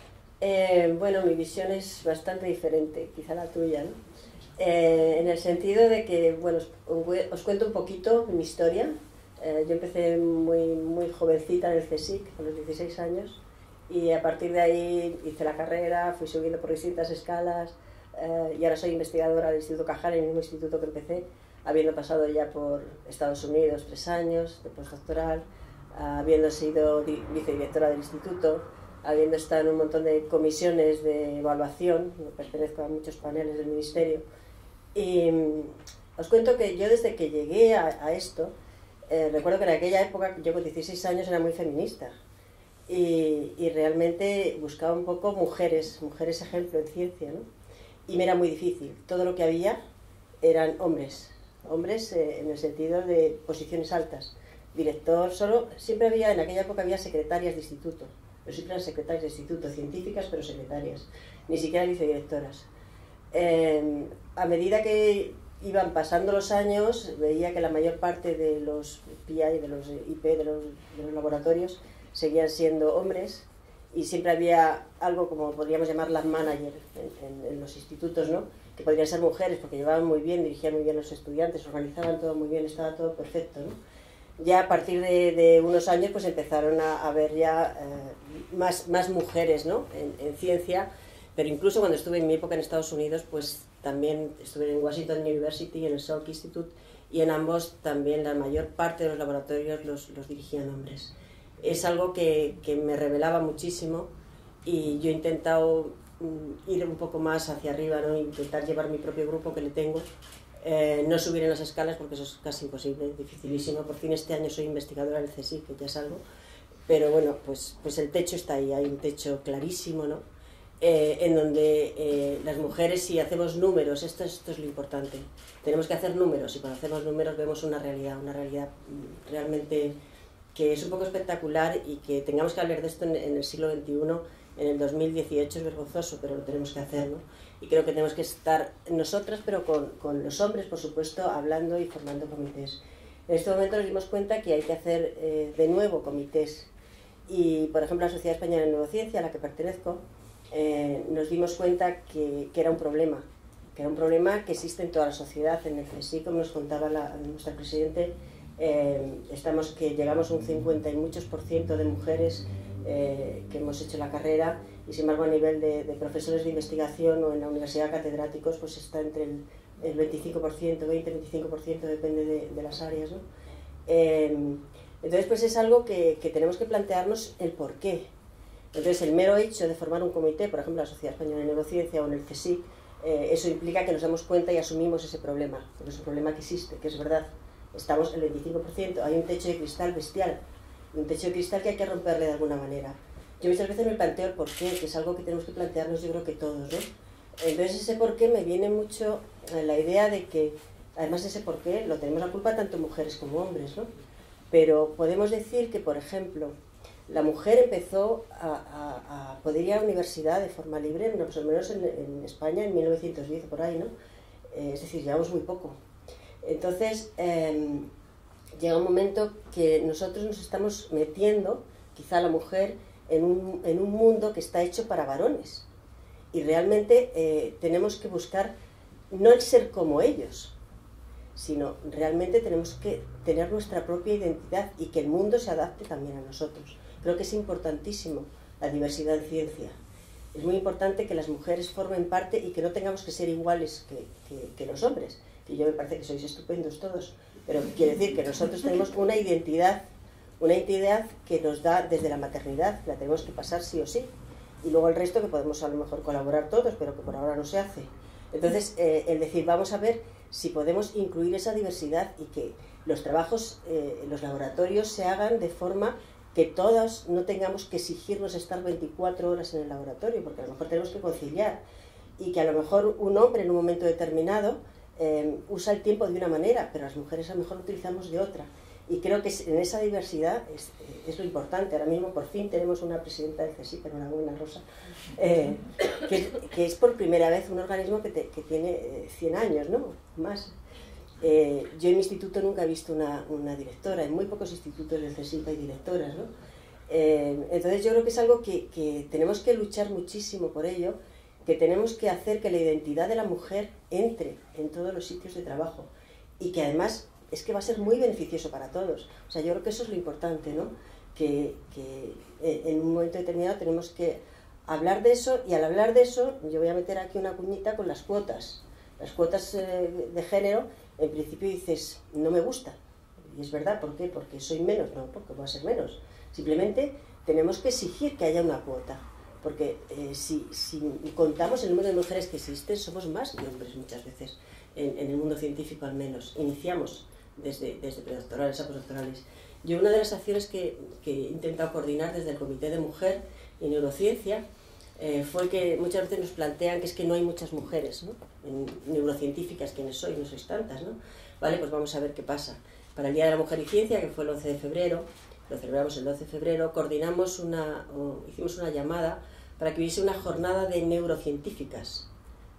Eh, bueno, mi visión es bastante diferente, quizá la tuya, ¿no? Eh, en el sentido de que, bueno, os, os cuento un poquito mi historia. Eh, yo empecé muy, muy jovencita en el CSIC, a los dieciséis años, y a partir de ahí hice la carrera, fui subiendo por distintas escalas, eh, y ahora soy investigadora del Instituto Cajal, en el mismo instituto que empecé, habiendo pasado ya por Estados Unidos tres años de postdoctoral, habiendo sido vicedirectora del instituto, habiendo estado en un montón de comisiones de evaluación, pertenezco a muchos paneles del ministerio. Y os cuento que yo desde que llegué a, a esto, eh, recuerdo que en aquella época, yo con dieciséis años era muy feminista y, y realmente buscaba un poco mujeres, mujeres ejemplo en ciencia, ¿no? Y me era muy difícil, todo lo que había eran hombres, hombres eh, en el sentido de posiciones altas, director, solo, siempre había, en aquella época había secretarias de instituto, pero siempre eran secretarias de instituto, científicas pero secretarias, ni siquiera vicedirectoras. Eh, a medida que iban pasando los años, veía que la mayor parte de los P I, de los I P, de los, de los laboratorios, seguían siendo hombres y siempre había algo como podríamos llamar las managers en, en, en los institutos, ¿no? Que podrían ser mujeres porque llevaban muy bien, dirigían muy bien a los estudiantes, organizaban todo muy bien, estaba todo perfecto, ¿no? Ya a partir de, de unos años pues empezaron a, a ver ya eh, más, más mujeres, ¿no? en, en ciencia. Pero incluso cuando estuve en mi época en Estados Unidos, pues también estuve en Washington University, en el Salk Institute, y en ambos también la mayor parte de los laboratorios los, los dirigían hombres. Es algo que, que me revelaba muchísimo y yo he intentado mm, ir un poco más hacia arriba, ¿no? Intentar llevar mi propio grupo que le tengo, eh, no subir en las escalas porque eso es casi imposible, dificilísimo. Por fin este año soy investigadora del CSIC, que ya es algo, pero bueno, pues, pues el techo está ahí, hay un techo clarísimo, ¿no? Eh, en donde eh, las mujeres, si hacemos números, esto, esto es lo importante, tenemos que hacer números y cuando hacemos números vemos una realidad, una realidad realmente que es un poco espectacular y que tengamos que hablar de esto en, en el siglo veintiuno, en el dos mil dieciocho es vergonzoso, pero lo tenemos que hacer, ¿no? Y creo que tenemos que estar nosotras, pero con, con los hombres, por supuesto, hablando y formando comités. En este momento nos dimos cuenta que hay que hacer eh, de nuevo comités y, por ejemplo, la Sociedad Española de Neurociencia, a la que pertenezco, Eh, nos dimos cuenta que, que era un problema, que era un problema que existe en toda la sociedad. En el CSIC, como nos contaba la, nuestra presidente, eh, estamos que llegamos a un cincuenta y muchos por ciento de mujeres eh, que hemos hecho la carrera y sin embargo a nivel de, de profesores de investigación o en la universidad catedráticos pues está entre el, el veinticinco por ciento, veinte a veinticinco por ciento, depende de, de las áreas, ¿no? Eh, entonces pues es algo que, que tenemos que plantearnos el por qué. Entonces, el mero hecho de formar un comité, por ejemplo, la Sociedad Española de Neurociencia o en el CSIC, eh, eso implica que nos damos cuenta y asumimos ese problema, porque es un problema que existe, que es verdad. Estamos el veinticinco por ciento, hay un techo de cristal bestial, un techo de cristal que hay que romperle de alguna manera. Yo muchas veces me planteo el porqué, que es algo que tenemos que plantearnos yo creo que todos, ¿no? Entonces, ese porqué me viene mucho la idea de que, además de ese porqué, lo tenemos la culpa tanto mujeres como hombres, ¿no? Pero podemos decir que, por ejemplo, la mujer empezó a, a, a poder ir a la universidad de forma libre, no, pues al menos en, en España en mil novecientos diez o por ahí, ¿no? Eh, es decir, llevamos muy poco. Entonces, eh, llega un momento que nosotros nos estamos metiendo, quizá la mujer, en un, en un mundo que está hecho para varones. Y realmente eh, tenemos que buscar no el ser como ellos, sino realmente tenemos que tener nuestra propia identidad y que el mundo se adapte también a nosotros. Creo que es importantísimo la diversidad en ciencia. Es muy importante que las mujeres formen parte y que no tengamos que ser iguales que, que, que los hombres, que yo me parece que sois estupendos todos, pero quiere decir que nosotros tenemos una identidad, una identidad que nos da desde la maternidad, la tenemos que pasar sí o sí, y luego el resto que podemos a lo mejor colaborar todos, pero que por ahora no se hace. Entonces, eh, el decir, vamos a ver si podemos incluir esa diversidad y que los trabajos eh, en los laboratorios se hagan de forma que todos no tengamos que exigirnos estar veinticuatro horas en el laboratorio, porque a lo mejor tenemos que conciliar, y que a lo mejor un hombre en un momento determinado eh, usa el tiempo de una manera, pero las mujeres a lo mejor lo utilizamos de otra. Y creo que en esa diversidad es, es lo importante. Ahora mismo por fin tenemos una presidenta del CSIC, enhorabuena Rosa, eh, que, que es por primera vez un organismo que, te, que tiene eh, cien años, ¿no? Más. Eh, yo en mi instituto nunca he visto una, una directora, en muy pocos institutos del CSIC hay directoras, ¿no? Eh, entonces yo creo que es algo que, que tenemos que luchar muchísimo por ello, que tenemos que hacer que la identidad de la mujer entre en todos los sitios de trabajo y que además es que va a ser muy beneficioso para todos. O sea, yo creo que eso es lo importante, ¿no? Que, que en un momento determinado tenemos que hablar de eso, y al hablar de eso, yo voy a meter aquí una cuñita con las cuotas. Las cuotas eh, de género, en principio dices, no me gusta. Y es verdad, ¿por qué? Porque soy menos, no, porque voy a ser menos. Simplemente tenemos que exigir que haya una cuota. Porque eh, si, si contamos el número de mujeres que existen, somos más que hombres muchas veces, en, en el mundo científico al menos. Iniciamos desde, desde predoctorales a postdoctorales. Yo una de las acciones que, que he intentado coordinar desde el Comité de Mujer y Neurociencia eh, fue que muchas veces nos plantean que es que no hay muchas mujeres, ¿no? En neurocientíficas, quienes sois, no sois tantas, ¿no? Vale, pues vamos a ver qué pasa. Para el Día de la Mujer y Ciencia, que fue el once de febrero, lo celebramos el doce de febrero, coordinamos una, o hicimos una llamada para que hubiese una jornada de neurocientíficas.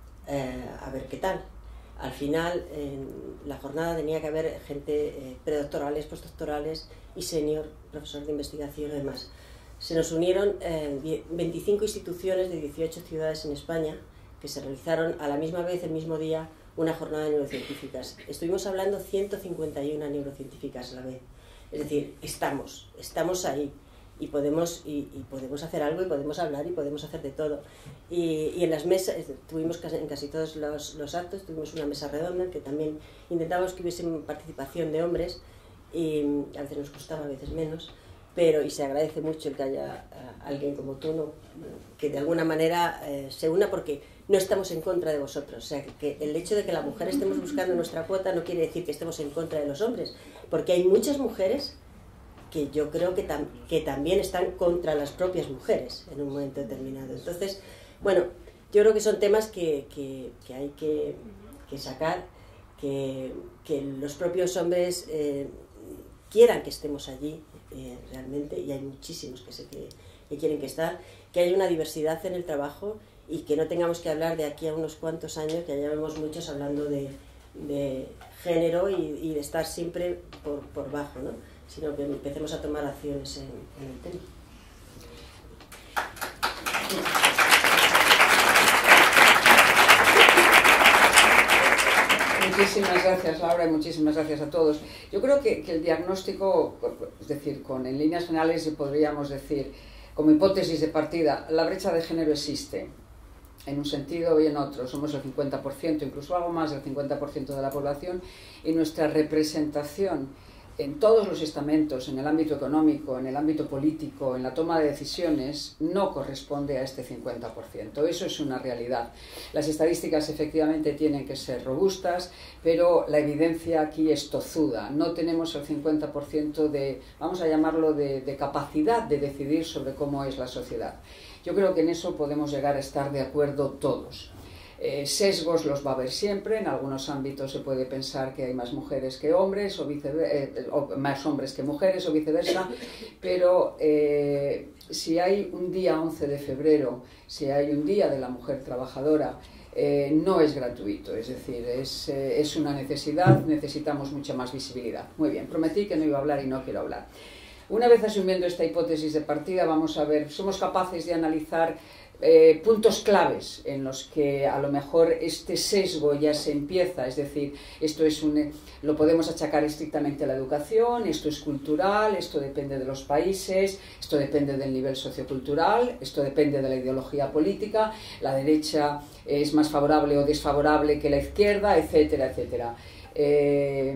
Eh, a ver qué tal. Al final, en la jornada tenía que haber gente eh, predoctorales, postdoctorales y senior, profesor de investigación y demás. Se nos unieron eh, veinticinco instituciones de dieciocho ciudades en España que se realizaron a la misma vez, el mismo día, una jornada de neurocientíficas. Estuvimos hablando ciento cincuenta y una neurocientíficas a la vez. Es decir, estamos, estamos ahí. Y podemos, y, y podemos hacer algo, y podemos hablar, y podemos hacer de todo. Y, y en las mesas, tuvimos casi, en casi todos los, los actos, tuvimos una mesa redonda en que también intentábamos que hubiese participación de hombres, y a veces nos costaba, a veces menos, pero, y se agradece mucho el que haya uh, alguien como tú, ¿no? Que de alguna manera eh, se una, porque no estamos en contra de vosotros. O sea, que, que el hecho de que la mujer estemos buscando nuestra cuota no quiere decir que estemos en contra de los hombres, porque hay muchas mujeres que yo creo que, tam que también están contra las propias mujeres en un momento determinado. Entonces, bueno, yo creo que son temas que, que, que hay que, que sacar, que, que los propios hombres eh, quieran que estemos allí eh, realmente, y hay muchísimos que sé que, que quieren que estar, que haya una diversidad en el trabajo y que no tengamos que hablar de aquí a unos cuantos años, que ya vemos muchos hablando de, de género y, y de estar siempre por, por bajo, ¿no? Sino que empecemos a tomar acciones en, en el tema. Muchísimas gracias, Laura, y muchísimas gracias a todos. Yo creo que, que el diagnóstico, es decir, con, en líneas generales podríamos decir, como hipótesis de partida, la brecha de género existe, en un sentido y en otro. Somos el cincuenta por ciento, incluso algo más del cincuenta por ciento de la población, y nuestra representación en todos los estamentos, en el ámbito económico, en el ámbito político, en la toma de decisiones, no corresponde a este cincuenta por ciento. Eso es una realidad. Las estadísticas efectivamente tienen que ser robustas, pero la evidencia aquí es tozuda. No tenemos el cincuenta por ciento de, vamos a llamarlo, de, de capacidad de decidir sobre cómo es la sociedad. Yo creo que en eso podemos llegar a estar de acuerdo todos. Eh, sesgos los va a haber siempre, en algunos ámbitos se puede pensar que hay más mujeres que hombres, o, eh, o más hombres que mujeres, o viceversa, pero eh, si hay un día once de febrero, si hay un día de la mujer trabajadora, eh, no es gratuito, es decir, es, eh, es una necesidad, necesitamos mucha más visibilidad. Muy bien, prometí que no iba a hablar y no quiero hablar. Una vez asumiendo esta hipótesis de partida, vamos a ver, somos capaces de analizar eh, puntos claves en los que a lo mejor este sesgo ya se empieza, es decir, esto es un, lo podemos achacar estrictamente a la educación, esto es cultural, esto depende de los países, esto depende del nivel sociocultural, esto depende de la ideología política, la derecha es más favorable o desfavorable que la izquierda, etcétera, etcétera. Eh,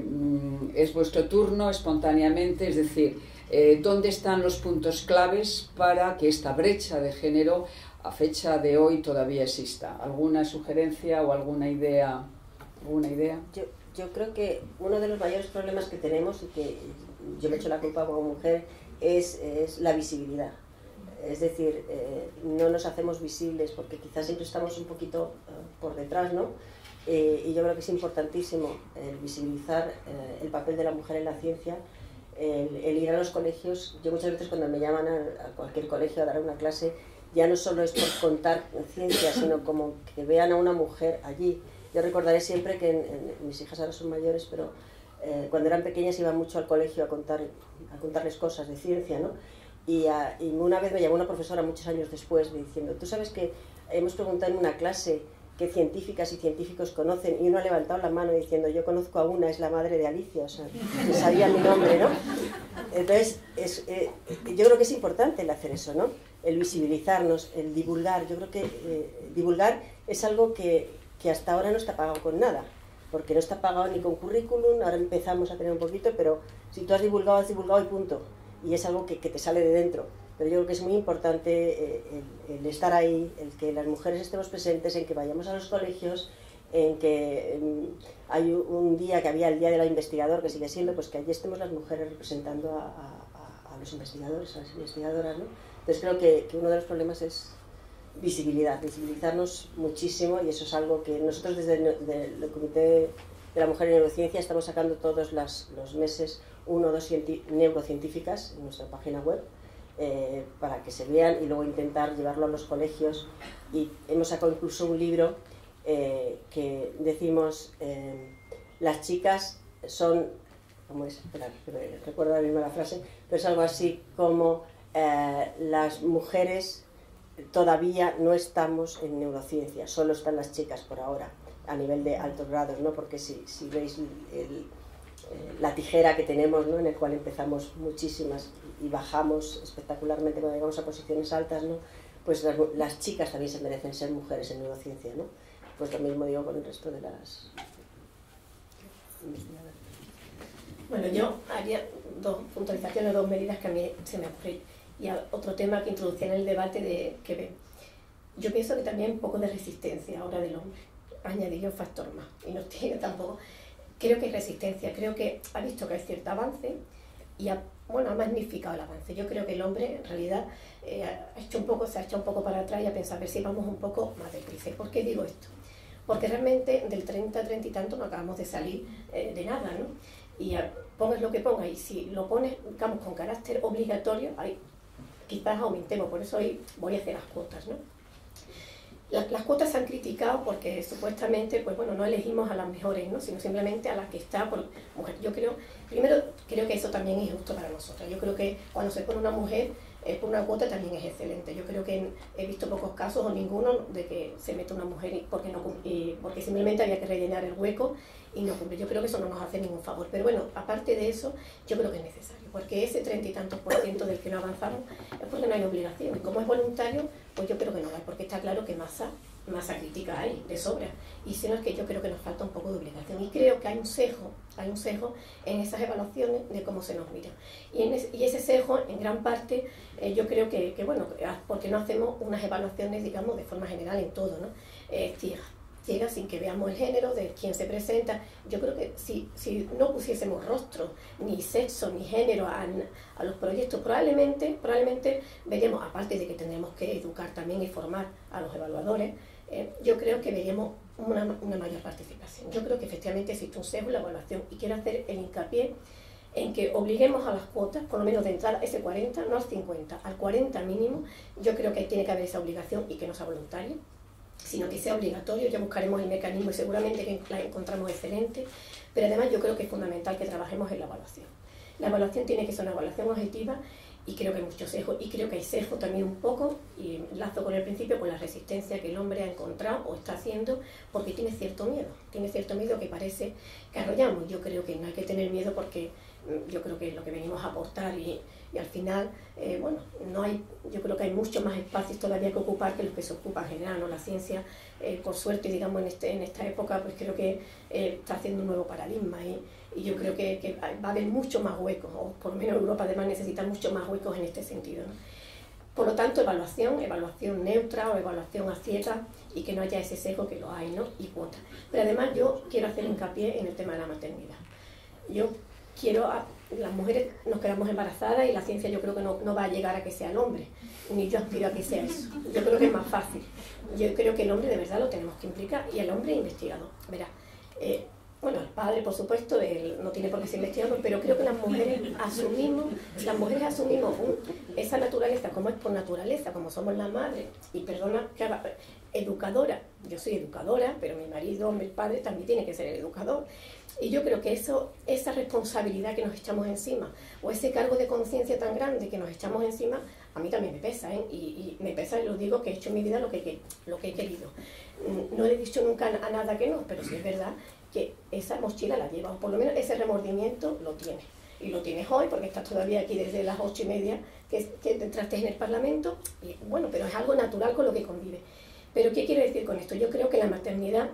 es vuestro turno espontáneamente, es decir, eh, ¿dónde están los puntos claves para que esta brecha de género a fecha de hoy todavía exista? ¿Alguna sugerencia o alguna idea? ¿Alguna idea? Yo, yo creo que uno de los mayores problemas que tenemos, y que yo me echo la culpa como mujer, es, es la visibilidad. Es decir, eh, no nos hacemos visibles porque quizás siempre estamos un poquito uh, por detrás, ¿no? Eh, y yo creo que es importantísimo el visibilizar eh, el papel de la mujer en la ciencia, el, el ir a los colegios. Yo muchas veces cuando me llaman a, a cualquier colegio a dar una clase, ya no solo es por contar ciencia, sino como que vean a una mujer allí. Yo recordaré siempre que en, en, mis hijas ahora son mayores, pero eh, cuando eran pequeñas iban mucho al colegio a, contar, a contarles cosas de ciencia, ¿no? Y, a, y una vez me llamó una profesora muchos años después diciendo, tú sabes que hemos preguntado en una clase qué científicas y científicos conocen, y uno ha levantado la mano diciendo, yo conozco a una, es la madre de Alicia, o sea, que sabía mi nombre, ¿no? Entonces, es, eh, yo creo que es importante el hacer eso, ¿no? El visibilizarnos, el divulgar. Yo creo que eh, divulgar es algo que, que hasta ahora no está pagado con nada, porque no está pagado ni con currículum, ahora empezamos a tener un poquito, pero si tú has divulgado, has divulgado y punto, y es algo que, que te sale de dentro. Pero yo creo que es muy importante eh, el, el estar ahí, el que las mujeres estemos presentes, en que vayamos a los colegios, en que eh, hay un día que había el Día del Investigador, que sigue siendo, pues que allí estemos las mujeres representando a, a, a los investigadores, a las investigadoras, ¿no? Entonces creo que, que uno de los problemas es visibilidad, visibilizarnos muchísimo, y eso es algo que nosotros desde el, del, el Comité de la Mujer en Neurociencia estamos sacando todos las, los meses uno o dos neurocientíficas en nuestra página web, eh, para que se vean, y luego intentar llevarlo a los colegios. Y hemos sacado incluso un libro eh, que decimos, eh, las chicas son, ¿cómo es? Espera, recuerdo ahora mismo la frase, pero es algo así como eh, las mujeres todavía no estamos en neurociencia, solo están las chicas por ahora, a nivel de altos grados, ¿no? Porque si, si veis el, eh, la tijera que tenemos, ¿no? En el cual empezamos muchísimas y bajamos espectacularmente cuando llegamos a posiciones altas, ¿no? Pues las, las chicas también se merecen ser mujeres en neurociencia, ¿no? Pues lo mismo digo con el resto de las investigadoras. Bueno, yo haría dos puntualizaciones, dos medidas que a mí se me ocurren. Y otro tema que introducía en el debate de que ven. Yo pienso que también un poco de resistencia ahora del hombre. Añadiría un factor más, y no tiene tampoco. Creo que hay resistencia, creo que ha visto que hay cierto avance y ha, bueno, ha magnificado el avance. Yo creo que el hombre en realidad eh, ha hecho un poco, se ha echado un poco para atrás y ha pensado a ver si vamos un poco más deprisa. ¿Por qué digo esto? Porque realmente del treinta, treinta y tanto no acabamos de salir eh, de nada, ¿no? Y a, pongas lo que pongas, y si lo pones, digamos, con carácter obligatorio, hay, quizás aumentemos. Por eso hoy voy a hacer las cuotas, ¿no? Las, las cuotas se han criticado porque supuestamente, pues bueno, no elegimos a las mejores, ¿no? Sino simplemente a la que está por mujer. Yo creo, primero, creo que eso también es justo para nosotras. Yo creo que cuando se pone una mujer eh, por una cuota también es excelente. Yo creo que he visto pocos casos o ninguno de que se meta una mujer y porque, no, y porque simplemente había que rellenar el hueco y no cumple. Yo creo que eso no nos hace ningún favor. Pero bueno, aparte de eso, yo creo que es necesario, porque ese treinta y tantos por ciento del que no avanzamos es porque no hay obligación. Y como es voluntario, pues yo creo que no hay, porque está claro que masa, masa crítica hay, de sobra. Y si no, es que yo creo que nos falta un poco de obligación. Y creo que hay un sesgo, hay un sesgo en esas evaluaciones de cómo se nos mira. Y, en es, y ese sesgo, en gran parte, eh, yo creo que, que, bueno, porque no hacemos unas evaluaciones, digamos, de forma general en todo, ¿no? Eh, ciega. Llega sin que veamos el género de quién se presenta. Yo creo que si, si no pusiésemos rostro, ni sexo, ni género a, a los proyectos, probablemente, probablemente veríamos, aparte de que tendremos que educar también y formar a los evaluadores, eh, yo creo que veríamos una, una mayor participación. Yo creo que efectivamente existe un sesgo en la evaluación, y quiero hacer el hincapié en que obliguemos a las cuotas, por lo menos de entrada, ese cuarenta, no al cincuenta, al cuarenta mínimo. Yo creo que tiene que haber esa obligación y que no sea voluntaria, sino que sea obligatorio. Ya buscaremos el mecanismo y seguramente que la encontramos excelente, pero además yo creo que es fundamental que trabajemos en la evaluación. La evaluación tiene que ser una evaluación objetiva y creo que hay muchos sesgos, y creo que hay sesgo también un poco, y lazo con el principio, con la resistencia que el hombre ha encontrado o está haciendo, porque tiene cierto miedo, tiene cierto miedo que parece que arrollamos. Yo creo que no hay que tener miedo porque yo creo que es lo que venimos a aportar y, y al final, eh, bueno, no hay, yo creo que hay muchos más espacios todavía que ocupar que los que se ocupan en general, ¿no? La ciencia, eh, por suerte, digamos, en, este, en esta época, pues creo que eh, está haciendo un nuevo paradigma y, y yo creo que, que va a haber mucho más huecos, o por lo menos Europa además necesita mucho más huecos en este sentido, ¿no? Por lo tanto, evaluación, evaluación neutra o evaluación a ciegas y que no haya ese sesgo que lo hay, ¿no? Y cuotas. Pero además yo quiero hacer hincapié en el tema de la maternidad. Yo quiero, a, las mujeres nos quedamos embarazadas y la ciencia yo creo que no, no va a llegar a que sea el hombre, ni yo aspiro a que sea eso. Yo creo que es más fácil. Yo creo que el hombre de verdad lo tenemos que implicar y el hombre investigador. Verá, eh, bueno, el padre, por supuesto, él no tiene por qué ser investigador, pero creo que las mujeres asumimos, las mujeres asumimos un, esa naturaleza como es por naturaleza, como somos las madres, y perdona, que haga, educadora, yo soy educadora, pero mi marido, mi padre también tiene que ser el educador. Y yo creo que eso, esa responsabilidad que nos echamos encima, o ese cargo de conciencia tan grande que nos echamos encima, a mí también me pesa, ¿eh? y, y me pesa y lo digo que he hecho en mi vida lo que, lo que he querido. No le he dicho nunca a nada que no, pero sí es verdad que esa mochila la lleva, o por lo menos ese remordimiento lo tiene. Y lo tienes hoy, porque estás todavía aquí desde las ocho y media, que, que te entraste en el Parlamento, y bueno, pero es algo natural con lo que convive. Pero ¿qué quiero decir con esto? Yo creo que la maternidad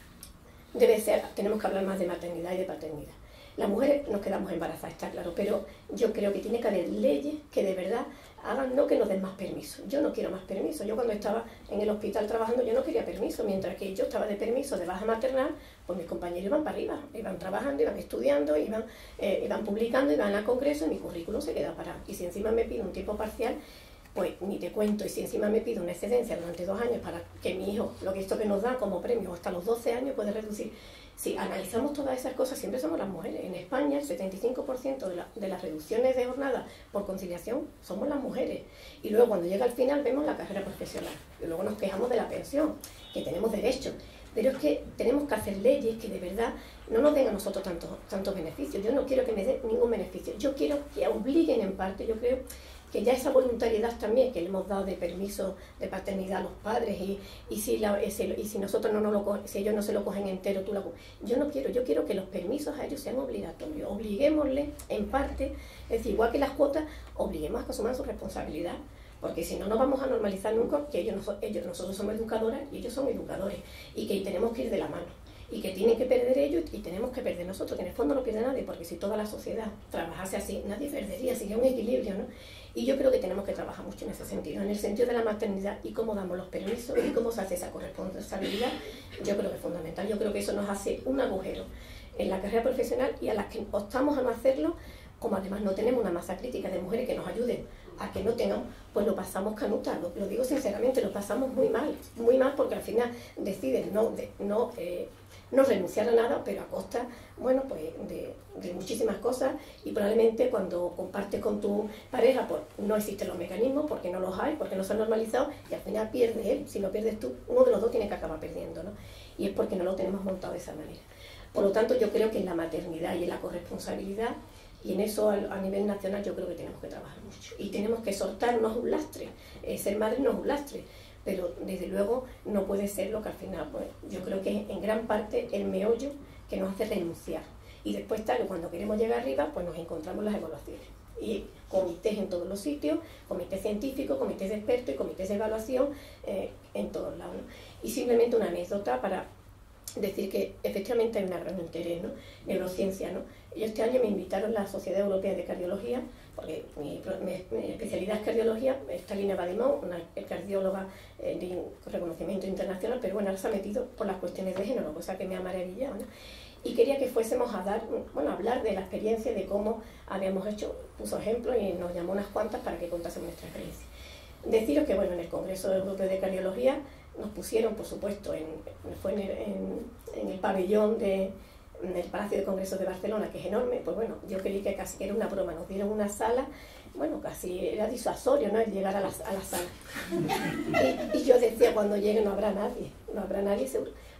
debe ser, tenemos que hablar más de maternidad y de paternidad. Las mujeres nos quedamos embarazadas, está claro, pero yo creo que tiene que haber leyes que de verdad hagan, no que nos den más permiso. Yo no quiero más permiso. Yo cuando estaba en el hospital trabajando, yo no quería permiso. Mientras que yo estaba de permiso de baja maternal, pues mis compañeros iban para arriba, iban trabajando, iban estudiando, iban, eh, iban publicando, iban al congreso y mi currículum se queda parado. Y si encima me pido un tiempo parcial, pues ni te cuento, y si encima me pido una excedencia durante dos años para que mi hijo, lo que esto que nos da como premio hasta los doce años puede reducir. Si analizamos todas esas cosas, siempre somos las mujeres. En España el setenta y cinco por ciento de, la, de las reducciones de jornada por conciliación somos las mujeres. Y luego cuando llega al final vemos la carrera profesional. Y luego nos quejamos de la pensión, que tenemos derecho. Pero es que tenemos que hacer leyes que de verdad no nos den a nosotros tantos tantos beneficios. Yo no quiero que me den ningún beneficio. Yo quiero que obliguen en parte, yo creo que ya esa voluntariedad también que le hemos dado de permiso de paternidad a los padres y, y, si, la, y si nosotros no, no lo si ellos no se lo cogen entero, tú lo yo no quiero, yo quiero que los permisos a ellos sean obligatorios, obliguémosle en parte, es decir, igual que las cuotas, obliguemos a que asuman su responsabilidad, porque si no, no vamos a normalizar nunca que ellos, ellos nosotros somos educadoras y ellos son educadores, y que tenemos que ir de la mano. Y que tienen que perder ellos y tenemos que perder nosotros, que en el fondo no pierde nadie, porque si toda la sociedad trabajase así, nadie perdería, sería un equilibrio, ¿no? Y yo creo que tenemos que trabajar mucho en ese sentido, en el sentido de la maternidad y cómo damos los permisos y cómo se hace esa corresponsabilidad, yo creo que es fundamental. Yo creo que eso nos hace un agujero en la carrera profesional y a las que optamos a no hacerlo, como además no tenemos una masa crítica de mujeres que nos ayuden a que no tengamos, pues lo pasamos canuta, lo, lo digo sinceramente, lo pasamos muy mal, muy mal porque al final deciden no, de, no, eh, no renunciar a nada, pero a costa, bueno, pues de, de muchísimas cosas y probablemente cuando compartes con tu pareja, pues no existen los mecanismos porque no los hay, porque no se han normalizado y al final pierdes él, si no pierdes tú, uno de los dos tiene que acabar perdiendo, ¿no? Y es porque no lo tenemos montado de esa manera. Por lo tanto, yo creo que en la maternidad y en la corresponsabilidad, y en eso a nivel nacional yo creo que tenemos que trabajar mucho. Y tenemos que soltar, no es un lastre, eh, ser madre no es un lastre, pero desde luego no puede ser lo que al final, pues yo creo que es en gran parte el meollo que nos hace renunciar. Y después tal, cuando queremos llegar arriba, pues nos encontramos las evaluaciones. Y comités en todos los sitios, comités científicos, comités de expertos y comités de evaluación eh, en todos lados, ¿no? Y simplemente una anécdota para decir que efectivamente hay un gran interés, ¿no? Neurociencia, ¿no? Yo este año me invitaron a la Sociedad Europea de Cardiología, porque mi, mi, mi especialidad es cardiología, está Lina Badimón, una cardióloga eh, de reconocimiento internacional, pero bueno, ahora se ha metido por las cuestiones de género, cosa que me ha maravillado, ¿no? Y quería que fuésemos a dar, bueno, a hablar de la experiencia, de cómo habíamos hecho, puso ejemplos y nos llamó unas cuantas para que contásemos nuestra experiencia. Deciros que, bueno, en el Congreso Europeo de Cardiología nos pusieron, por supuesto, en, fue en el, en, en el pabellón de, del Palacio de Congresos de Barcelona, que es enorme, pues bueno, yo creí que casi era una broma, nos dieron una sala, bueno, casi era disuasorio, ¿no?, el llegar a la, a la sala. Y, y yo decía, cuando llegue no habrá nadie, no habrá nadie seguro.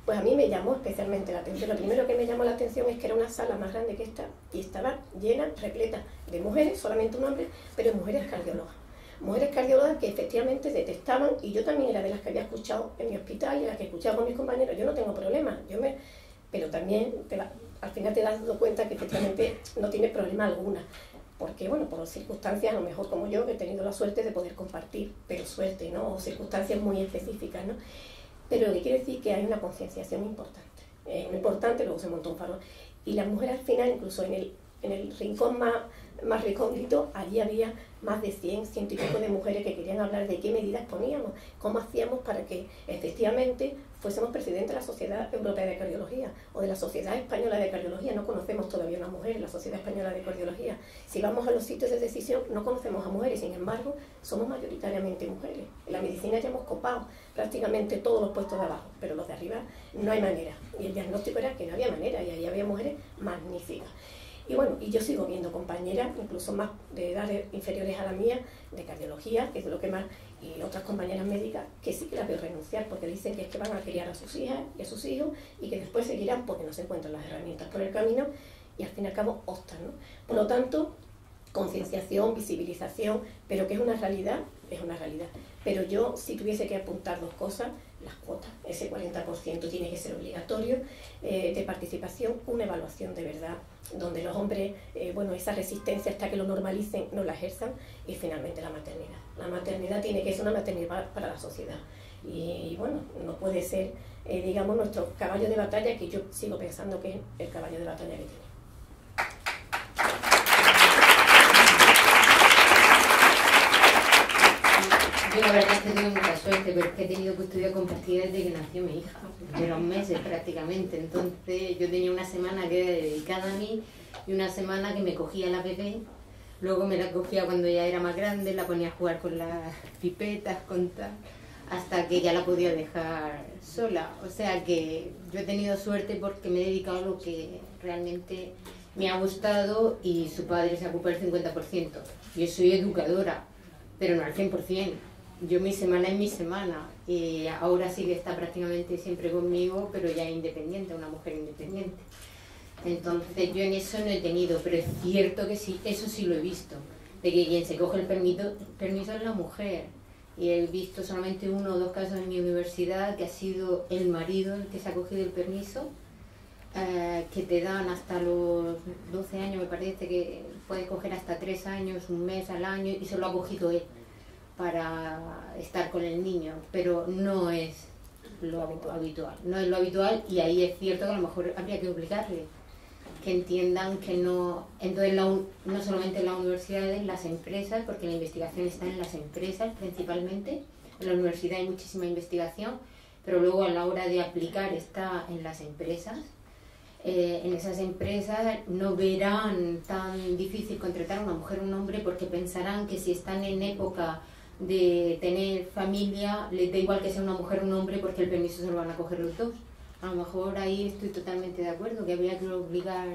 Pues a mí me llamó especialmente la atención. Lo primero que me llamó la atención es que era una sala más grande que esta y estaba llena, repleta de mujeres, solamente un hombre, pero mujeres cardiólogas. Mujeres cardiólogas que efectivamente detectaban, y yo también era de las que había escuchado en mi hospital y las que he escuchado con mis compañeros. Yo no tengo problema, yo me, pero también te va, al final te das cuenta que efectivamente no tienes problema alguna. Porque, bueno, por circunstancias, a lo mejor como yo, que he tenido la suerte de poder compartir, pero suerte, ¿no? O circunstancias muy específicas, ¿no? Pero lo que quiere decir que hay una concienciación importante. Es muy importante, luego se montó un farol. Y las mujeres al final, incluso en el, en el rincón más, más recóndito, allí había más de cien, ciento y pico de mujeres que querían hablar de qué medidas poníamos, cómo hacíamos para que efectivamente fuésemos presidentes de la Sociedad Europea de Cardiología o de la Sociedad Española de Cardiología. No conocemos todavía una mujer en la Sociedad Española de Cardiología. Si vamos a los sitios de decisión, no conocemos a mujeres, sin embargo, somos mayoritariamente mujeres. En la medicina ya hemos copado prácticamente todos los puestos de abajo, pero los de arriba no hay manera. Y el diagnóstico era que no había manera, y ahí había mujeres magníficas. Y bueno, y yo sigo viendo compañeras, incluso más de edades inferiores a la mía, de cardiología, que es lo que más, y otras compañeras médicas, que sí que las veo renunciar, porque dicen que es que van a criar a sus hijas y a sus hijos, y que después seguirán porque no se encuentran las herramientas por el camino, y al fin y al cabo optan, ¿no? Por lo tanto, concienciación, visibilización, pero que es una realidad, es una realidad. Pero yo, si tuviese que apuntar dos cosas, las cuotas, ese cuarenta por ciento tiene que ser obligatorio eh, de participación, una evaluación de verdad, donde los hombres, eh, bueno, esa resistencia hasta que lo normalicen, no la ejerzan, y finalmente la maternidad. La maternidad tiene que ser una maternidad para la sociedad. Y, y bueno, no puede ser, eh, digamos, nuestro caballo de batalla, que yo sigo pensando que es el caballo de batalla que tiene. Yo la verdad es que tengo mucha suerte, pero es que he tenido custodia compartida desde que nació mi hija, de los meses prácticamente. Entonces yo tenía una semana que era dedicada a mí y una semana que me cogía la bebé, luego me la cogía cuando ya era más grande, la ponía a jugar con las pipetas, con tal, hasta que ya la podía dejar sola. O sea que yo he tenido suerte porque me he dedicado a lo que realmente me ha gustado y su padre se ocupa el cincuenta por ciento. Yo soy educadora, pero no al cien por ciento. Yo mi semana es mi semana y ahora sí que está prácticamente siempre conmigo, pero ya independiente, una mujer independiente. Entonces yo en eso no he tenido, pero es cierto que sí, eso sí lo he visto, de que quien se coge el permiso, permiso es la mujer. Y he visto solamente uno o dos casos en mi universidad que ha sido el marido el que se ha cogido el permiso, eh, que te dan hasta los doce años, me parece que puedes coger hasta tres años, un mes al año, y se lo ha cogido él para estar con el niño, pero no es lo habitual, no es lo habitual, y ahí es cierto que a lo mejor habría que obligarle, que entiendan que no, entonces la, no solamente en las universidades, las empresas, porque la investigación está en las empresas principalmente, en la universidad hay muchísima investigación, pero luego a la hora de aplicar está en las empresas. Eh, en esas empresas no verán tan difícil contratar a una mujer o un hombre porque pensarán que si están en época de tener familia, les da igual que sea una mujer o un hombre porque el permiso se lo van a coger los dos. A lo mejor ahí estoy totalmente de acuerdo, que habría que obligar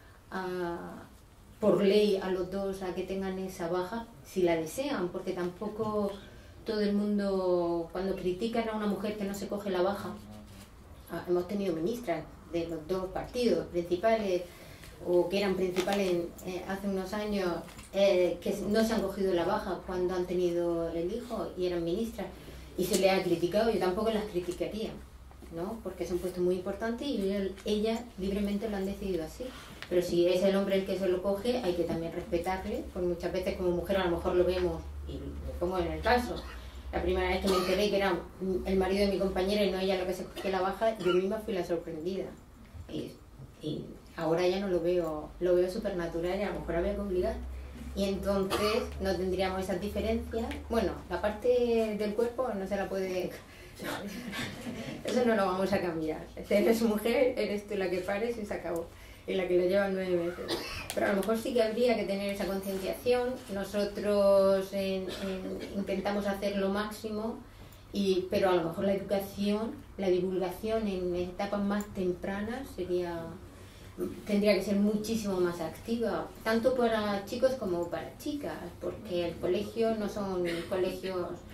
a, por ley a los dos a que tengan esa baja, si la desean, porque tampoco todo el mundo, cuando critican a una mujer que no se coge la baja, hemos tenido ministras de los dos partidos principales, o que eran principales eh, hace unos años, eh, que no se han cogido la baja cuando han tenido el hijo y eran ministras, y se les ha criticado. Yo tampoco las criticaría, ¿no? Porque es un puesto muy importante y ellas libremente lo han decidido así. Pero si es el hombre el que se lo coge, hay que también respetarle, porque muchas veces como mujer a lo mejor lo vemos, y lo pongo en el caso, la primera vez que me enteré que era el marido de mi compañera y no ella lo que se cogía la baja, yo misma fui la sorprendida. Y, y ahora ya no lo veo, lo veo súper natural y a lo mejor había que obligar. Y entonces no tendríamos esas diferencias. Bueno, la parte del cuerpo no se la puede... Eso no lo vamos a cambiar. Si eres mujer, eres tú la que pares y se acabó. Y la que lo lleva nueve meses. Pero a lo mejor sí que habría que tener esa concienciación. Nosotros en, en, intentamos hacer lo máximo, y, pero a lo mejor la educación, la divulgación en etapas más tempranas sería, tendría que ser muchísimo más activa, tanto para chicos como para chicas, porque el colegio no son colegios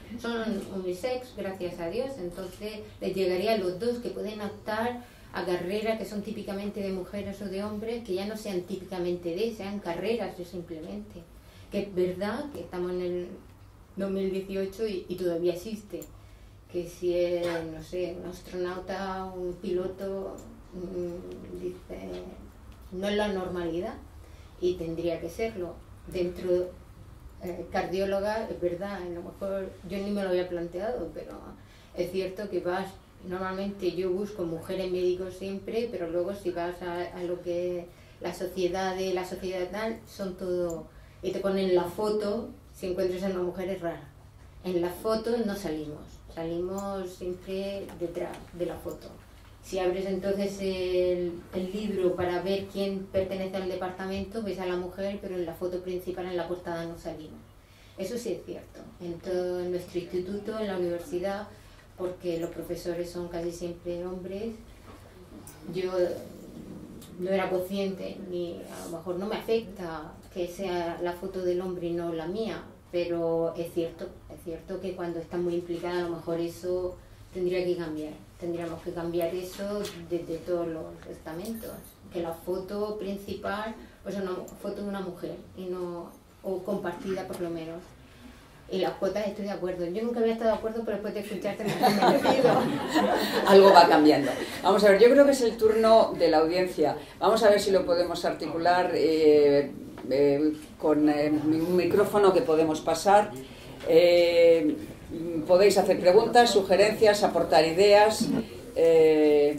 son unisex, gracias a Dios, entonces les llegaría a los dos, que pueden optar a carreras que son típicamente de mujeres o de hombres, que ya no sean típicamente de, sean carreras simplemente. Que es verdad que estamos en el dos mil dieciocho y, y todavía existe, que si es, no sé, un astronauta, un piloto, mmm, dice, no es la normalidad y tendría que serlo. Dentro eh, cardióloga, es verdad, a lo mejor yo ni me lo había planteado, pero es cierto que vas, normalmente yo busco mujeres médicos siempre, pero luego si vas a, a lo que la sociedad de la sociedad tal, son todo, y te ponen la foto, si encuentras a una mujer es rara. En la foto no salimos, salimos siempre detrás de la foto. Si abres entonces el, el libro para ver quién pertenece al departamento, ves a la mujer, pero en la foto principal, en la portada, no salimos. Eso sí es cierto. En todo en nuestro instituto, en la universidad, porque los profesores son casi siempre hombres, yo no era consciente, ni a lo mejor no me afecta que sea la foto del hombre y no la mía, pero es cierto, es cierto que cuando está muy implicada, a lo mejor eso tendría que cambiar. Tendríamos que cambiar eso desde todos los estamentos, que la foto principal pues es una foto de una mujer y no, o compartida por lo menos. Y las cuotas estoy de acuerdo. Yo nunca había estado de acuerdo, pero después de escucharte me he convencido. Algo va cambiando. Vamos a ver, yo creo que es el turno de la audiencia. Vamos a ver si lo podemos articular eh, eh, con eh, un micrófono que podemos pasar. Eh, podéis hacer preguntas, sugerencias, aportar ideas. Eh,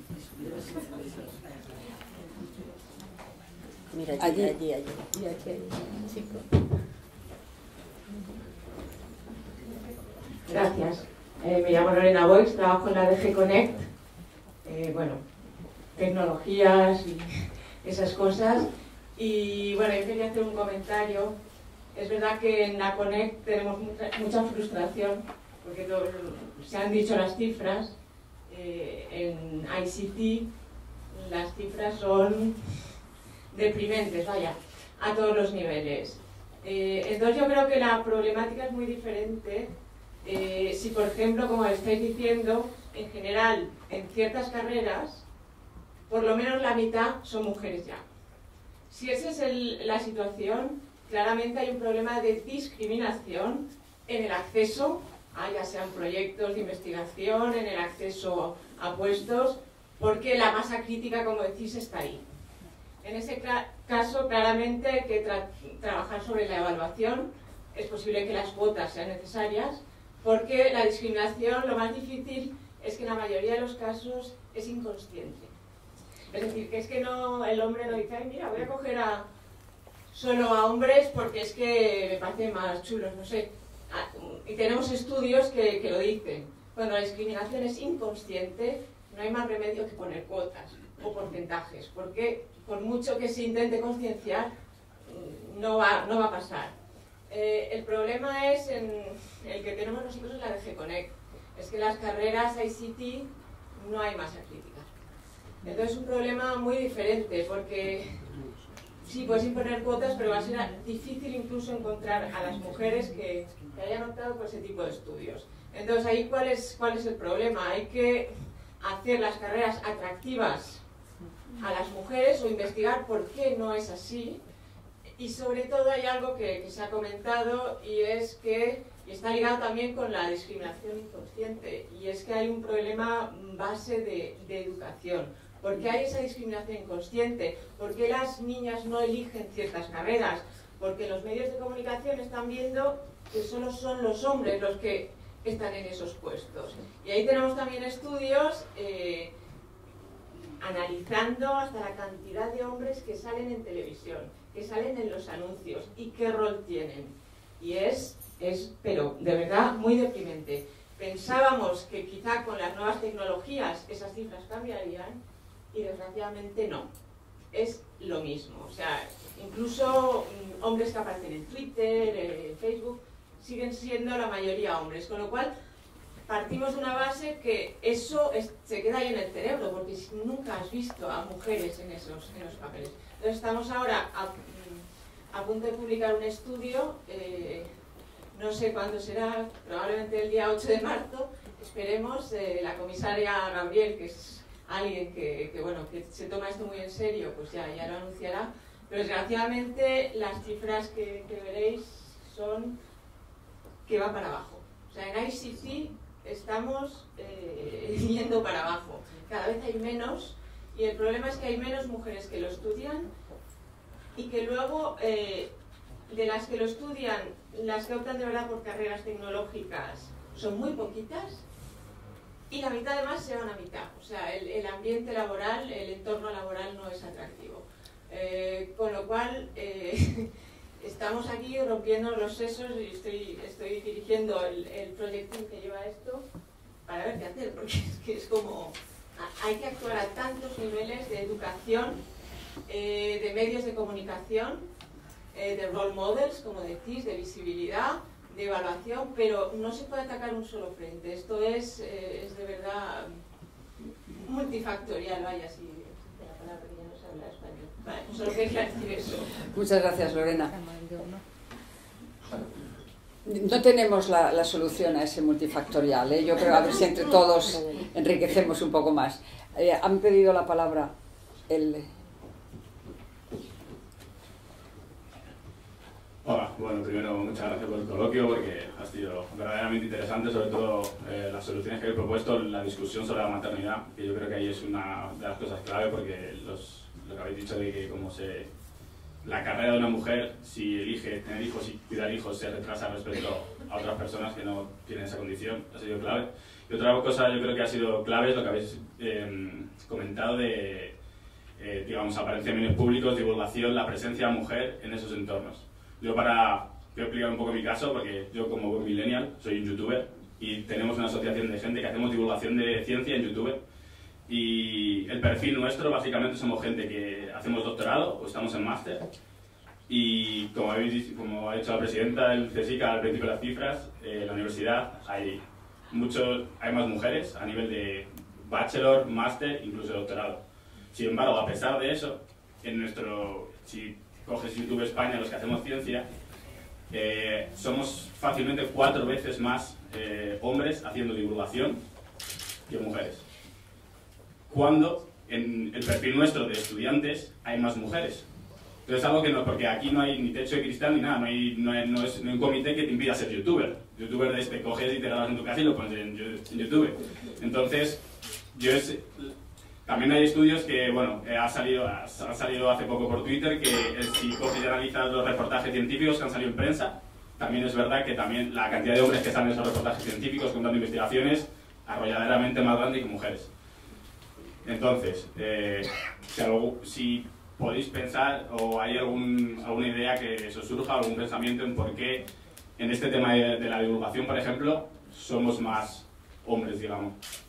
Mira, allí, allí, allí. allí. Y aquí hay un chico. Gracias. Eh, me llamo Lorena Boix, trabajo en la D G Connect. Eh, bueno, tecnologías y esas cosas. Y bueno, yo quería hacer un comentario. Es verdad que en la Connect tenemos mucha, mucha frustración, porque todo, se han dicho las cifras. Eh, en I C T las cifras son deprimentes, vaya, a todos los niveles. Eh, entonces yo creo que la problemática es muy diferente. Eh, si, por ejemplo, como estáis diciendo, en general, en ciertas carreras, por lo menos la mitad son mujeres ya. Si esa es el, la situación, claramente hay un problema de discriminación en el acceso a, ya sean proyectos de investigación, en el acceso a puestos, porque la masa crítica, como decís, está ahí. En ese caso, claramente hay que tra trabajar sobre la evaluación. Es posible que las cuotas sean necesarias, porque la discriminación, lo más difícil es que en la mayoría de los casos es inconsciente. Es decir, que es que no, el hombre no dice, ay, mira, voy a coger a, solo a hombres porque es que me parecen más chulos, no sé. Y tenemos estudios que, que lo dicen. Cuando la discriminación es inconsciente, no hay más remedio que poner cuotas o porcentajes, porque por mucho que se intente concienciar, no va, no va a pasar. Eh, el problema es en el que tenemos nosotros en la D G Connect, es que las carreras I C T no hay masa crítica. Entonces es un problema muy diferente, porque sí, puedes imponer cuotas, pero va a ser difícil incluso encontrar a las mujeres que, que hayan optado por ese tipo de estudios. Entonces ahí, ¿cuál es, cuál es el problema? Hay que hacer las carreras atractivas a las mujeres o investigar por qué no es así. Y sobre todo hay algo que, que se ha comentado y es que, y está ligado también con la discriminación inconsciente, y es que hay un problema base de, de educación. ¿Por qué hay esa discriminación inconsciente? ¿Por qué las niñas no eligen ciertas carreras? Porque los medios de comunicación están viendo que solo son los hombres los que están en esos puestos. Y ahí tenemos también estudios eh, analizando hasta la cantidad de hombres que salen en televisión, que salen en los anuncios y qué rol tienen. Y es, es, pero de verdad, muy deprimente. Pensábamos que quizá con las nuevas tecnologías esas cifras cambiarían y desgraciadamente no. Es lo mismo. O sea, incluso mm, hombres que aparecen en Twitter, en Facebook, siguen siendo la mayoría hombres. Con lo cual, partimos de una base que eso es, se queda ahí en el cerebro, porque nunca has visto a mujeres en esos, en esos papeles. Entonces estamos ahora a, a punto de publicar un estudio eh, no sé cuándo será, probablemente el día ocho de marzo, esperemos, eh, la comisaria Gabriel, que es alguien que, que, bueno, que se toma esto muy en serio, pues ya, ya lo anunciará. Pero desgraciadamente las cifras que, que veréis son que va para abajo. O sea, en I C C estamos eh, yendo para abajo. Cada vez hay menos, y el problema es que hay menos mujeres que lo estudian y que luego, eh, de las que lo estudian, las que optan de verdad por carreras tecnológicas son muy poquitas, y la mitad además se van a mitad. O sea, el, el ambiente laboral, el entorno laboral no es atractivo. Eh, con lo cual, eh, estamos aquí rompiendo los sesos y estoy, estoy dirigiendo el, el proyecto que lleva esto para ver qué hacer, porque es que es como... Hay que actuar a tantos niveles de educación, eh, de medios de comunicación, eh, de role models, como decís, de visibilidad, de evaluación, pero no se puede atacar un solo frente. Esto es, eh, es de verdad multifactorial, vaya, si la palabra que ya no se habla español. Vale, solo quería decir eso. Muchas gracias, Lorena. No tenemos la, la solución a ese multifactorial, ¿eh? Yo creo a ver si entre todos enriquecemos un poco más. Eh, han pedido la palabra el... Hola, bueno, primero muchas gracias por el coloquio porque ha sido verdaderamente interesante, sobre todo eh, las soluciones que he propuesto, la discusión sobre la maternidad, que yo creo que ahí es una de las cosas clave porque los, lo que habéis dicho de que como se... La carrera de una mujer, si elige tener hijos y cuidar hijos, se retrasa respecto a otras personas que no tienen esa condición, ha sido clave. Y otra cosa yo creo que ha sido clave es lo que habéis eh, comentado de, eh, digamos, apariencia en medios públicos, divulgación, la presencia de mujer en esos entornos. Yo para quiero explicar un poco mi caso, porque yo como buen millennial soy un youtuber y tenemos una asociación de gente que hacemos divulgación de ciencia en YouTube. Y el perfil nuestro, básicamente, somos gente que hacemos doctorado o estamos en máster. Y como, habéis, como ha dicho la presidenta del CSICA al principio de las cifras, eh, en la universidad hay, mucho, hay más mujeres a nivel de bachelor, máster, incluso doctorado. Sin embargo, a pesar de eso, en nuestro, si coges YouTube España, los que hacemos ciencia, eh, somos fácilmente cuatro veces más eh, hombres haciendo divulgación que mujeres. Cuando en el perfil nuestro de estudiantes hay más mujeres. Entonces algo que no, porque aquí no hay ni techo de cristal ni nada, no hay, no hay, no es, no hay un comité que te impida ser youtuber. Youtuber de este, coges y te grabas en tu casa y lo pones en, en YouTube. Entonces, yo es, también hay estudios que, bueno, eh, ha, salido, ha, ha salido hace poco por Twitter que eh, si coges y analizas los reportajes científicos que han salido en prensa, también es verdad que también la cantidad de hombres que salen en esos reportajes científicos contando investigaciones arrolladeramente más grande que mujeres. Entonces, eh, si, algo, si podéis pensar o hay algún, alguna idea que os surja, algún pensamiento en por qué en este tema de, de la divulgación, por ejemplo, somos más hombres, digamos.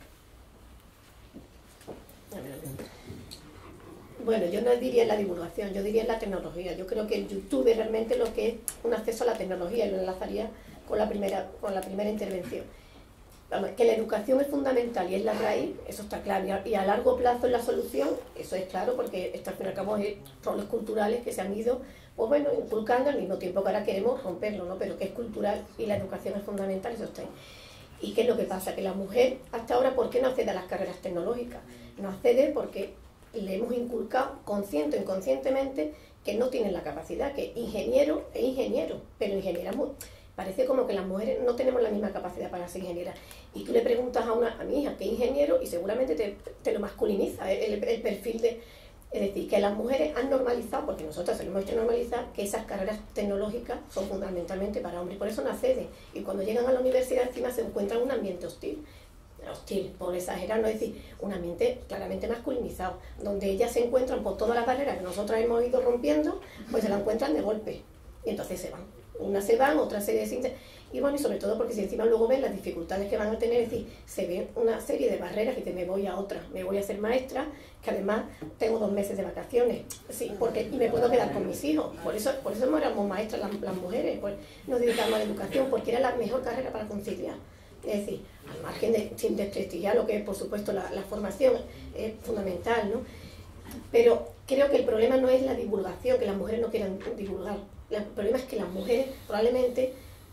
Bueno, yo no diría la divulgación, yo diría la tecnología. Yo creo que el YouTube es realmente lo que es un acceso a la tecnología y lo enlazaría con la primera, con la primera intervención. Vamos, que la educación es fundamental y es la raíz, eso está claro, y a largo plazo es la solución, eso es claro, porque esto al fin y al cabo es roles culturales que se han ido, pues bueno, inculcando al mismo tiempo que ahora queremos romperlo, ¿no? Pero que es cultural y la educación es fundamental, eso está ahí. ¿Y qué es lo que pasa? Que la mujer, hasta ahora, ¿por qué no accede a las carreras tecnológicas? No accede porque le hemos inculcado, consciente o inconscientemente, que no tienen la capacidad, que ingeniero es ingeniero, pero ingeniera muy... Parece como que las mujeres no tenemos la misma capacidad para ser ingenieras. Y tú le preguntas a, una, a mi hija que es ingeniero y seguramente te, te lo masculiniza el, el perfil de... Es decir, que las mujeres han normalizado, porque nosotras se lo hemos hecho normalizar, que esas carreras tecnológicas son fundamentalmente para hombres. Por eso no acceden. Y cuando llegan a la universidad encima se encuentran un ambiente hostil. Hostil, por exagerar, no es decir, un ambiente claramente masculinizado, donde ellas se encuentran por todas las barreras que nosotras hemos ido rompiendo, pues se la encuentran de golpe. Y entonces se van. Unas se van, otras se desintegran. Y bueno, y sobre todo porque si encima luego ven las dificultades que van a tener, es decir, se ven una serie de barreras y te me voy a otra, me voy a ser maestra, que además tengo dos meses de vacaciones, sí, porque, y me puedo quedar con mis hijos. Por eso, por eso no éramos maestras las, las mujeres, pues nos dedicamos a la educación, porque era la mejor carrera para conciliar. Es decir, al margen de, sin desprestigiar lo que es, por supuesto, la, la formación, es fundamental, ¿no? Pero creo que el problema no es la divulgación, que las mujeres no quieran divulgar. El problema es que las mujeres probablemente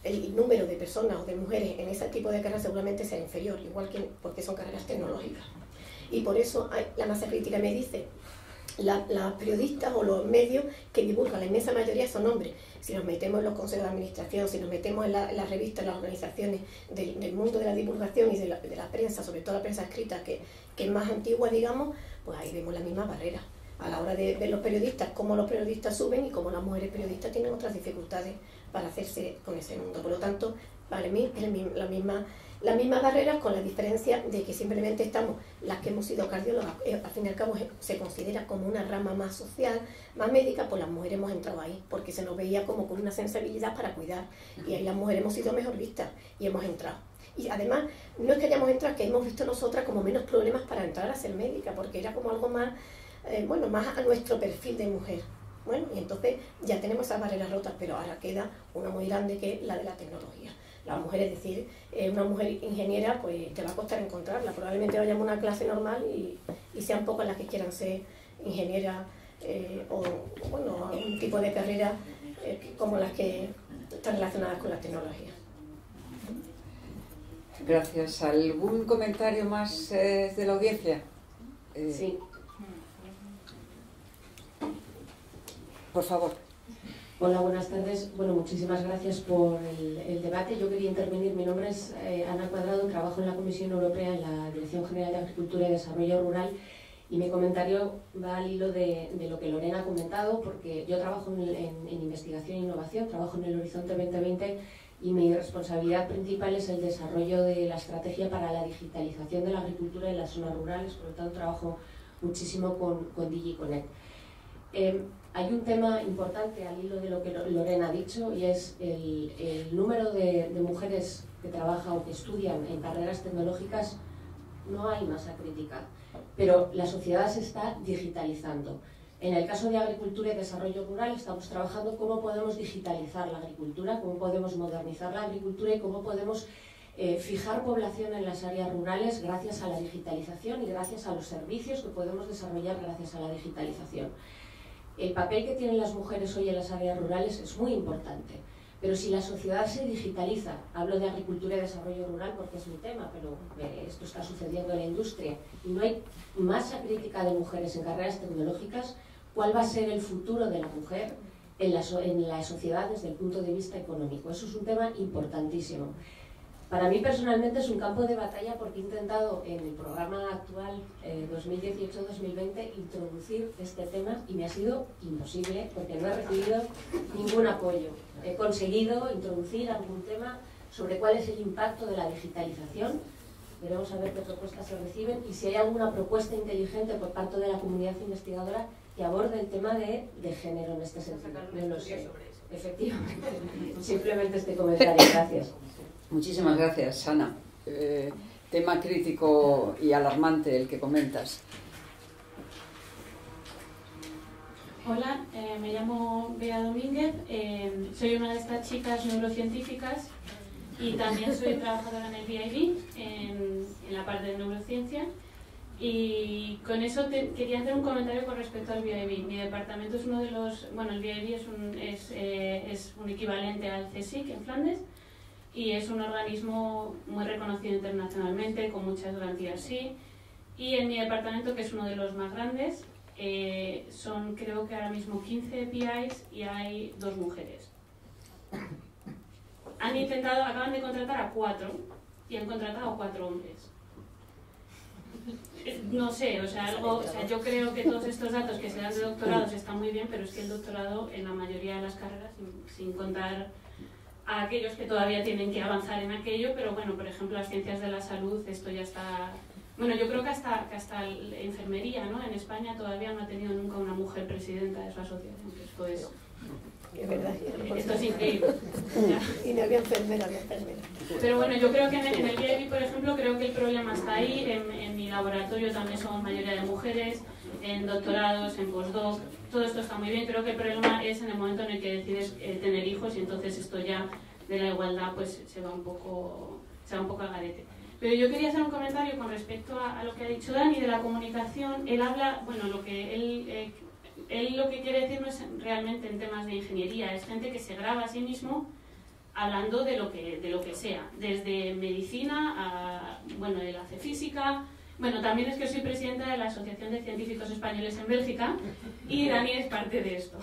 el número de personas o de mujeres en ese tipo de carreras seguramente sea inferior, igual que porque son carreras tecnológicas. Y por eso hay, la masa crítica me dice, las la periodistas o los medios que divulgan, la inmensa mayoría son hombres. Si nos metemos en los consejos de administración, si nos metemos en, la, en las revistas, en las organizaciones del, del mundo de la divulgación y de la, de la prensa, sobre todo la prensa escrita, que, que es más antigua, digamos, pues ahí vemos la misma barrera. A la hora de ver los periodistas, cómo los periodistas suben y cómo las mujeres periodistas tienen otras dificultades para hacerse con ese mundo. Por lo tanto, para mí es el, la misma, las mismas barreras, con la diferencia de que simplemente estamos, las que hemos sido cardiólogas, eh, al fin y al cabo se considera como una rama más social, más médica, pues las mujeres hemos entrado ahí, porque se nos veía como con una sensibilidad para cuidar, y ahí las mujeres hemos sido mejor vistas y hemos entrado. Y además, no es que hayamos entrado, que hemos visto nosotras como menos problemas para entrar a ser médica, porque era como algo más, eh, bueno, más a nuestro perfil de mujer. Bueno, y entonces ya tenemos esas barreras rotas, pero ahora queda una muy grande, que es la de la tecnología. La mujer, es decir, eh, una mujer ingeniera, pues te va a costar encontrarla. Probablemente vayamos a una clase normal y, y sean pocas las que quieran ser ingenieras eh, o, bueno, un tipo de carrera eh, como las que están relacionadas con la tecnología. Gracias. ¿Algún comentario más eh, de la audiencia? Eh, Sí. Por favor. Hola, buenas tardes. Bueno, muchísimas gracias por el, el debate. Yo quería intervenir. Mi nombre es eh, Ana Cuadrado, trabajo en la Comisión Europea en la Dirección General de Agricultura y Desarrollo Rural, y mi comentario va al hilo de, de lo que Lorena ha comentado, porque yo trabajo en, en, en investigación e innovación, trabajo en el Horizonte veinte veinte, y mi responsabilidad principal es el desarrollo de la estrategia para la digitalización de la agricultura en las zonas rurales. Por lo tanto, trabajo muchísimo con, con DigiConnect. Eh, hay un tema importante al hilo de lo que Lorena ha dicho, y es el, el número de, de mujeres que trabajan o que estudian en carreras tecnológicas. No hay masa crítica, pero la sociedad se está digitalizando. En el caso de agricultura y desarrollo rural estamos trabajando cómo podemos digitalizar la agricultura, cómo podemos modernizar la agricultura y cómo podemos eh, fijar población en las áreas rurales gracias a la digitalización y gracias a los servicios que podemos desarrollar gracias a la digitalización. El papel que tienen las mujeres hoy en las áreas rurales es muy importante, pero si la sociedad se digitaliza, hablo de agricultura y desarrollo rural porque es mi tema, pero eh, esto está sucediendo en la industria, y no hay masa crítica de mujeres en carreras tecnológicas, ¿cuál va a ser el futuro de la mujer en la, so en la sociedad desde el punto de vista económico? Eso es un tema importantísimo. Para mí personalmente es un campo de batalla, porque he intentado en el programa actual eh, dos mil dieciocho dos mil veinte introducir este tema y me ha sido imposible porque no he recibido ningún apoyo. He conseguido introducir algún tema sobre cuál es el impacto de la digitalización. Veremos a ver qué propuestas se reciben y si hay alguna propuesta inteligente por parte de la comunidad investigadora que aborde el tema de, de género en este sentido. No lo sé. Efectivamente. Simplemente este comentario. Gracias. Muchísimas gracias, Ana. Eh, tema crítico y alarmante el que comentas. Hola, eh, me llamo Bea Domínguez, eh, soy una de estas chicas neurocientíficas y también soy trabajadora en el B I B, en, en la parte de neurociencia, y con eso te, quería hacer un comentario con respecto al B I B. Mi departamento es uno de los, bueno, el B I B es un, es, eh, es un equivalente al C S I C en Flandes, y es un organismo muy reconocido internacionalmente, con muchas garantías sí. Y en mi departamento, que es uno de los más grandes, eh, son creo que ahora mismo quince P Is y hay dos mujeres. Han intentado, acaban de contratar a cuatro y han contratado a cuatro hombres. No sé, o sea, algo, o sea, yo creo que todos estos datos que se dan de doctorados están muy bien, pero es que el doctorado en la mayoría de las carreras, sin, sin contar a aquellos que todavía tienen que avanzar en aquello, pero bueno, por ejemplo, las ciencias de la salud, esto ya está... Bueno, yo creo que hasta, que hasta la enfermería, ¿no? En España todavía no ha tenido nunca una mujer presidenta de su asociación, que esto es... Es verdad. Esto es increíble. Y no había enfermera, había enfermera. Pero bueno, yo creo que en el, en el B I B, por ejemplo, creo que el problema está ahí. En, en mi laboratorio también somos mayoría de mujeres, en doctorados, en postdoc, todo esto está muy bien. Creo que el problema es en el momento en el que decides eh, tener hijos, y entonces esto ya de la igualdad pues se va un poco, se va un poco al garete. Pero yo quería hacer un comentario con respecto a, a lo que ha dicho Dani de la comunicación. Él habla, bueno, lo que él, eh, él lo que quiere decir no es realmente en temas de ingeniería, es gente que se graba a sí mismo hablando de lo que, de lo que sea, desde medicina a, bueno, él hace física, bueno, también es que soy presidenta de la Asociación de Científicos Españoles en Bélgica y Dani es parte de esto.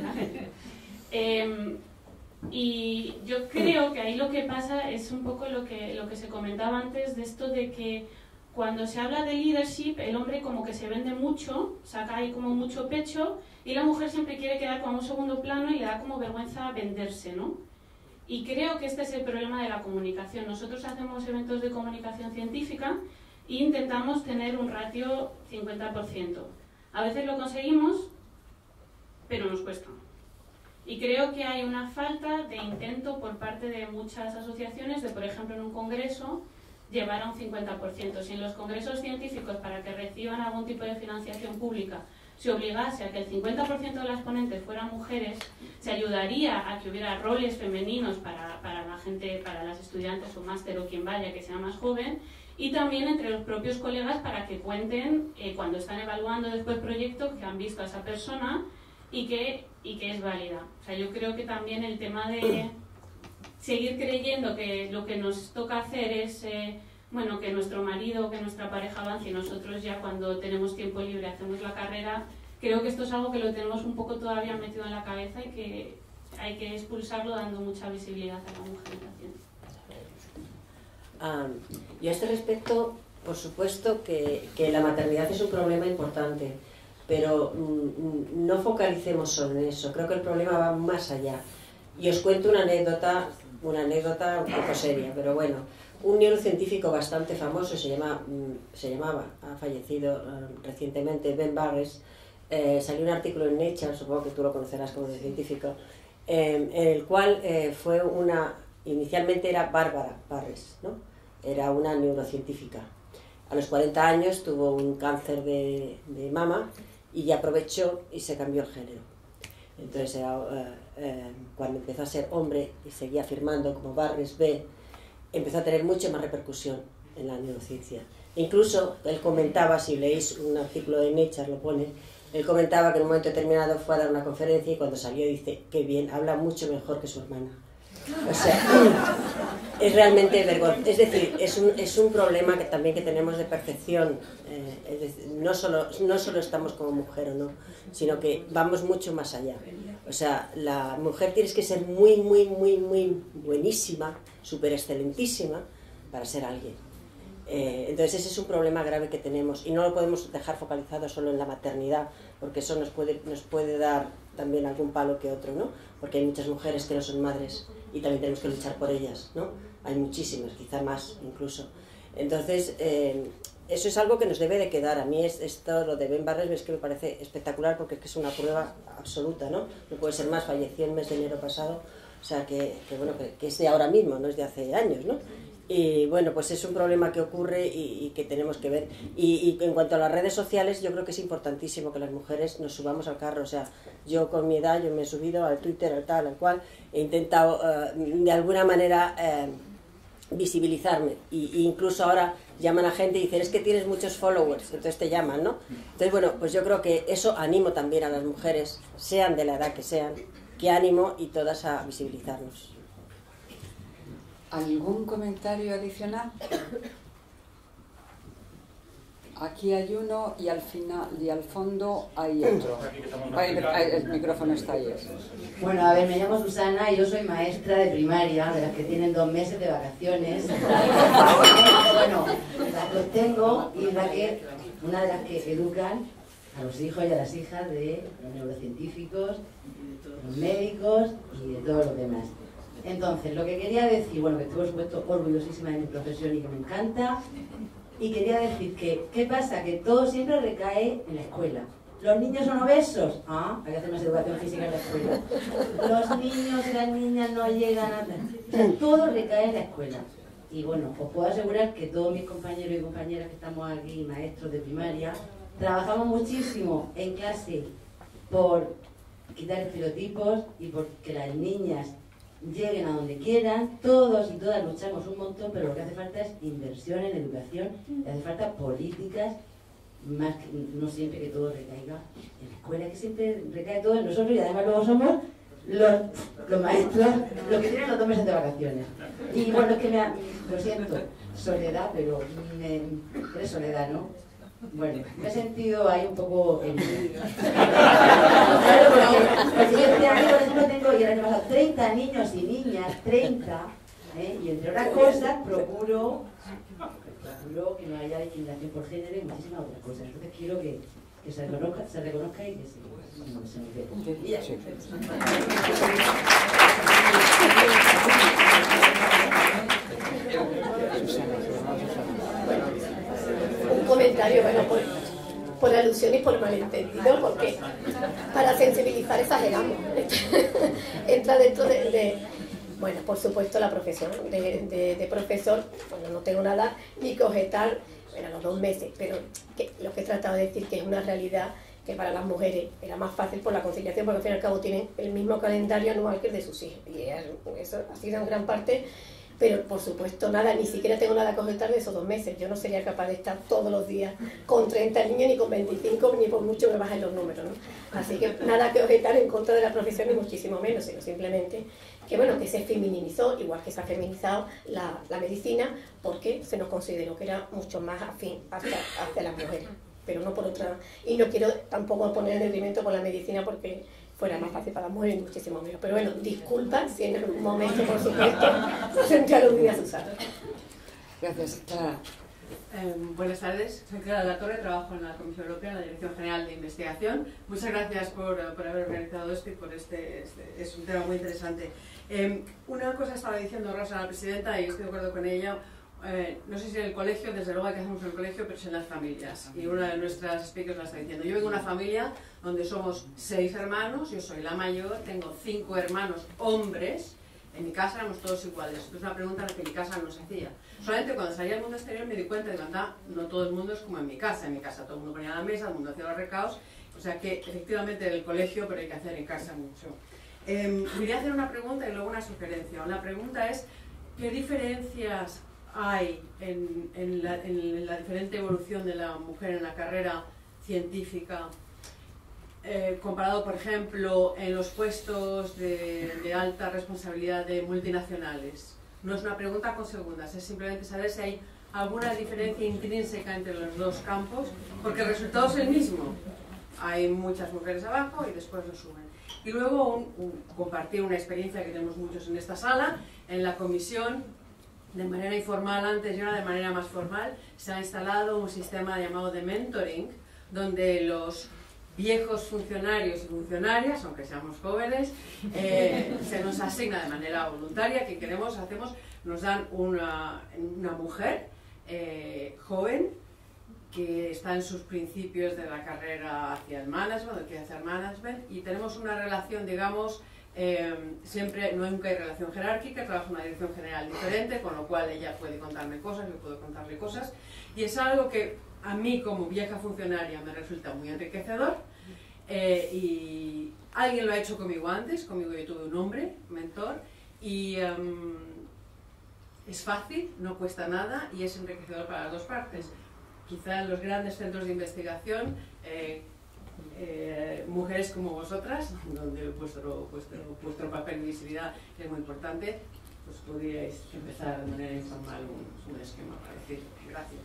eh, y yo creo que ahí lo que pasa es un poco lo que, lo que se comentaba antes de esto de que cuando se habla de leadership, el hombre como que se vende mucho, saca ahí como mucho pecho, y la mujer siempre quiere quedar como un segundo plano y le da como vergüenza venderse, ¿no? Y creo que este es el problema de la comunicación. Nosotros hacemos eventos de comunicación científica e intentamos tener un ratio cincuenta por ciento. A veces lo conseguimos, pero nos cuesta. Y creo que hay una falta de intento por parte de muchas asociaciones de, por ejemplo, en un congreso, llevar a un cincuenta por ciento. Si en los congresos científicos, para que reciban algún tipo de financiación pública, se obligase a que el cincuenta por ciento de las ponentes fueran mujeres, se ayudaría a que hubiera roles femeninos para, para la gente, para las estudiantes o máster o quien vaya, que sea más joven, y también entre los propios colegas para que cuenten eh, cuando están evaluando después proyectos que han visto a esa persona y que, y que es válida. O sea, yo creo que también el tema de seguir creyendo que lo que nos toca hacer es eh, bueno, que nuestro marido o que nuestra pareja avance y nosotros ya cuando tenemos tiempo libre hacemos la carrera, creo que esto es algo que lo tenemos un poco todavía metido en la cabeza y que hay que expulsarlo dando mucha visibilidad a la mujer en la ciencia. Um, y a este respecto, por supuesto que, que la maternidad es un problema importante, pero mm, no focalicemos solo en eso, creo que el problema va más allá. Y os cuento una anécdota, una anécdota un poco seria, pero bueno. Un neurocientífico bastante famoso, se, llama, se llamaba, ha fallecido uh, recientemente, Ben Barres, eh, salió un artículo en Nature, supongo que tú lo conocerás como científico, eh, en el cual eh, fue una, inicialmente era Bárbara Barres, ¿no? Era una neurocientífica. A los cuarenta años tuvo un cáncer de, de mama y ya aprovechó y se cambió el género. Entonces, era, uh, eh, cuando empezó a ser hombre y seguía firmando como Barres B, empezó a tener mucha más repercusión en la neurociencia. Incluso él comentaba, si leéis un artículo de Nature lo pone, él comentaba que en un momento determinado fue a dar una conferencia y cuando salió dice, qué bien, habla mucho mejor que su hermana. O sea, es realmente vergonzoso. Es decir, es un, es un problema que también que tenemos de percepción. Eh, es decir, no solo, no solo estamos como mujer o no, sino que vamos mucho más allá. O sea, la mujer tienes que ser muy, muy, muy, muy buenísima, súper excelentísima para ser alguien. Eh, entonces ese es un problema grave que tenemos y no lo podemos dejar focalizado solo en la maternidad, porque eso nos puede, nos puede dar también algún palo que otro, ¿no? Porque hay muchas mujeres que no son madres y también tenemos que luchar por ellas, ¿no? Hay muchísimas, quizá más incluso. Entonces, eh, eso es algo que nos debe de quedar. A mí es, esto, lo de Ben Barres, es que me parece espectacular porque es que es una prueba absoluta, ¿no? No puede ser más, falleció el mes de enero pasado, o sea, que, que bueno, que, que es de ahora mismo, no es de hace años, ¿no? Y bueno, pues es un problema que ocurre y, y que tenemos que ver. Y, y en cuanto a las redes sociales, yo creo que es importantísimo que las mujeres nos subamos al carro. O sea, yo con mi edad, yo me he subido al Twitter, al tal, al cual, he intentado uh, de alguna manera uh, visibilizarme. Y, y incluso ahora llaman a gente y dicen, es que tienes muchos followers, entonces te llaman, ¿no? Entonces, bueno, pues yo creo que eso animo también a las mujeres, sean de la edad que sean, que ánimo y todas a visibilizarnos. ¿Algún comentario adicional? Aquí hay uno y al final y al fondo hay otro. Ay, el micrófono está ahí. Bueno, a ver, me llamo Susana y yo soy maestra de primaria, de las que tienen dos meses de vacaciones. Bueno, las que tengo y la que, una de las que educan a los hijos y a las hijas de los neurocientíficos, los médicos y de todos los demás. Entonces, lo que quería decir, bueno, que estoy por supuesto orgullosísima de mi profesión y que me encanta, y quería decir que, ¿qué pasa? Que todo siempre recae en la escuela. ¿Los niños son obesos? Ah, hay que hacer más educación física en la escuela. Los niños y las niñas no llegan a... O sea, todo recae en la escuela. Y bueno, os puedo asegurar que todos mis compañeros y compañeras que estamos aquí, maestros de primaria, trabajamos muchísimo en clase por quitar estereotipos y por que las niñas lleguen a donde quieran. Todos y todas luchamos un montón, pero lo que hace falta es inversión en educación, y hace falta políticas, más que, no siempre que todo recaiga en la escuela, que siempre recae todo en nosotros y además luego somos los, los maestros, lo que tienen los dos meses de vacaciones. Y bueno, es que me ha, lo siento, Soledad, pero me, eres Soledad, ¿no? Bueno, me he sentido ahí un poco en... Claro, porque el siguiente año, por ejemplo, tengo, y el año pasado, treinta niños y niñas, treinta, ¿eh? Y entre otras cosas procuro, procuro que no haya discriminación por género y muchísimas otras cosas. Entonces quiero que, que se, reconozca, se reconozca y que se, no, se nos dé. Y ya. Un comentario, bueno, por, por alusión y por malentendido, porque para sensibilizar exageramos. Entra dentro de, de, bueno, por supuesto, la profesión de, de, de profesor. Bueno, no tengo nada ni que objetar, bueno, los dos meses, pero que, lo que he tratado de decir que es una realidad que para las mujeres era más fácil por la conciliación, porque al fin y al cabo tienen el mismo calendario anual que el de sus hijos, y eso ha sido en gran parte. Pero por supuesto nada, ni siquiera tengo nada que objetar de esos dos meses. Yo no sería capaz de estar todos los días con treinta niños, ni con veinticinco, ni por mucho me bajen los números, ¿no? Así que nada que objetar en contra de la profesión, ni muchísimo menos, sino simplemente que bueno, que se feminizó, igual que se ha feminizado la, la medicina, porque se nos consideró que era mucho más afín hacia, hacia las mujeres, pero no por otra. Y no quiero tampoco poner en detrimento con la medicina porque fuera más fácil para las mujeres, muchísimo menos. Pero bueno, disculpa si en algún momento, por supuesto, no sentí aludida a Susana. Gracias, Clara. Eh, buenas tardes, soy Clara La Torre, trabajo en la Comisión Europea, en la Dirección General de Investigación. Muchas gracias por, por haber organizado esto y por este, este, es un tema muy interesante. Eh, una cosa estaba diciendo Rosa, la presidenta, y estoy de acuerdo con ella. Eh, no sé si en el colegio, desde luego hay que hacemos en el colegio, pero es en las familias. Y una de nuestras speakers la está diciendo. Yo vengo de una familia donde somos seis hermanos, yo soy la mayor, tengo cinco hermanos hombres. En mi casa éramos todos iguales. Es una pregunta que en mi casa no se hacía. Solamente cuando salí al mundo exterior me di cuenta de que anda, no todo el mundo es como en mi casa. En mi casa todo el mundo ponía la mesa, todo el mundo hacía los recados. O sea que efectivamente en el colegio, pero hay que hacer en casa mucho. Eh, quería hacer una pregunta y luego una sugerencia. La pregunta es, ¿qué diferencias hay en, en, la, en la diferente evolución de la mujer en la carrera científica eh, comparado, por ejemplo, en los puestos de, de alta responsabilidad de multinacionales? No es una pregunta con segundas, es simplemente saber si hay alguna diferencia intrínseca entre los dos campos, porque el resultado es el mismo. Hay muchas mujeres abajo y después lo suben. Y luego un, un, compartir una experiencia que tenemos muchos en esta sala, en la comisión, de manera informal antes y ahora de manera más formal, se ha instalado un sistema llamado de mentoring, donde los viejos funcionarios y funcionarias, aunque seamos jóvenes, eh, se nos asigna de manera voluntaria, que queremos, hacemos, nos dan una, una mujer eh, joven, que está en sus principios de la carrera hacia el management, que quiere hacer management, y tenemos una relación, digamos, Eh, siempre, no nunca hay relación jerárquica, trabajo en una dirección general diferente, con lo cual ella puede contarme cosas, yo puedo contarle cosas, y es algo que a mí como vieja funcionaria me resulta muy enriquecedor, eh, y alguien lo ha hecho conmigo antes, conmigo yo tuve un hombre, mentor, y um, es fácil, no cuesta nada y es enriquecedor para las dos partes. Quizá en los grandes centros de investigación, eh, Eh, mujeres como vosotras, donde vuestro, vuestro, vuestro papel y visibilidad es muy importante, pues podríais empezar de manera informal un, un esquema parecido. Gracias.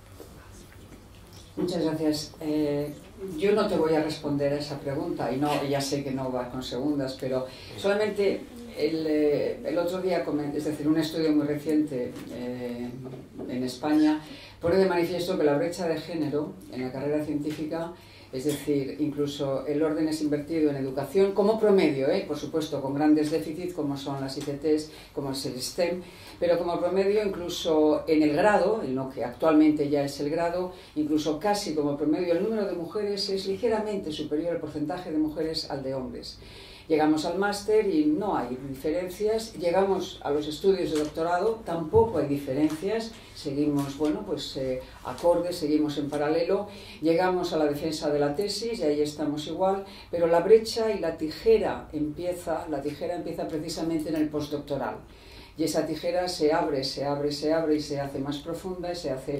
Muchas gracias. Eh, yo no te voy a responder a esa pregunta, y no, ya sé que no va con segundas, pero solamente el, eh, el otro día, es decir, un estudio muy reciente eh, en España, pone de manifiesto que la brecha de género en la carrera científica, es decir, incluso el orden es invertido en educación como promedio, ¿eh? Por supuesto, con grandes déficits como son las I C Ts, como es el STEM, pero como promedio incluso en el grado, en lo que actualmente ya es el grado, incluso casi como promedio el número de mujeres es ligeramente superior al porcentaje de mujeres al de hombres. Llegamos al máster y no hay diferencias, llegamos a los estudios de doctorado, tampoco hay diferencias, seguimos, bueno, pues eh, acordes, seguimos en paralelo, llegamos a la defensa de la tesis y ahí estamos igual, pero la brecha y la tijera empieza, la tijera empieza precisamente en el postdoctoral. Y esa tijera se abre, se abre, se abre y se hace más profunda y se hace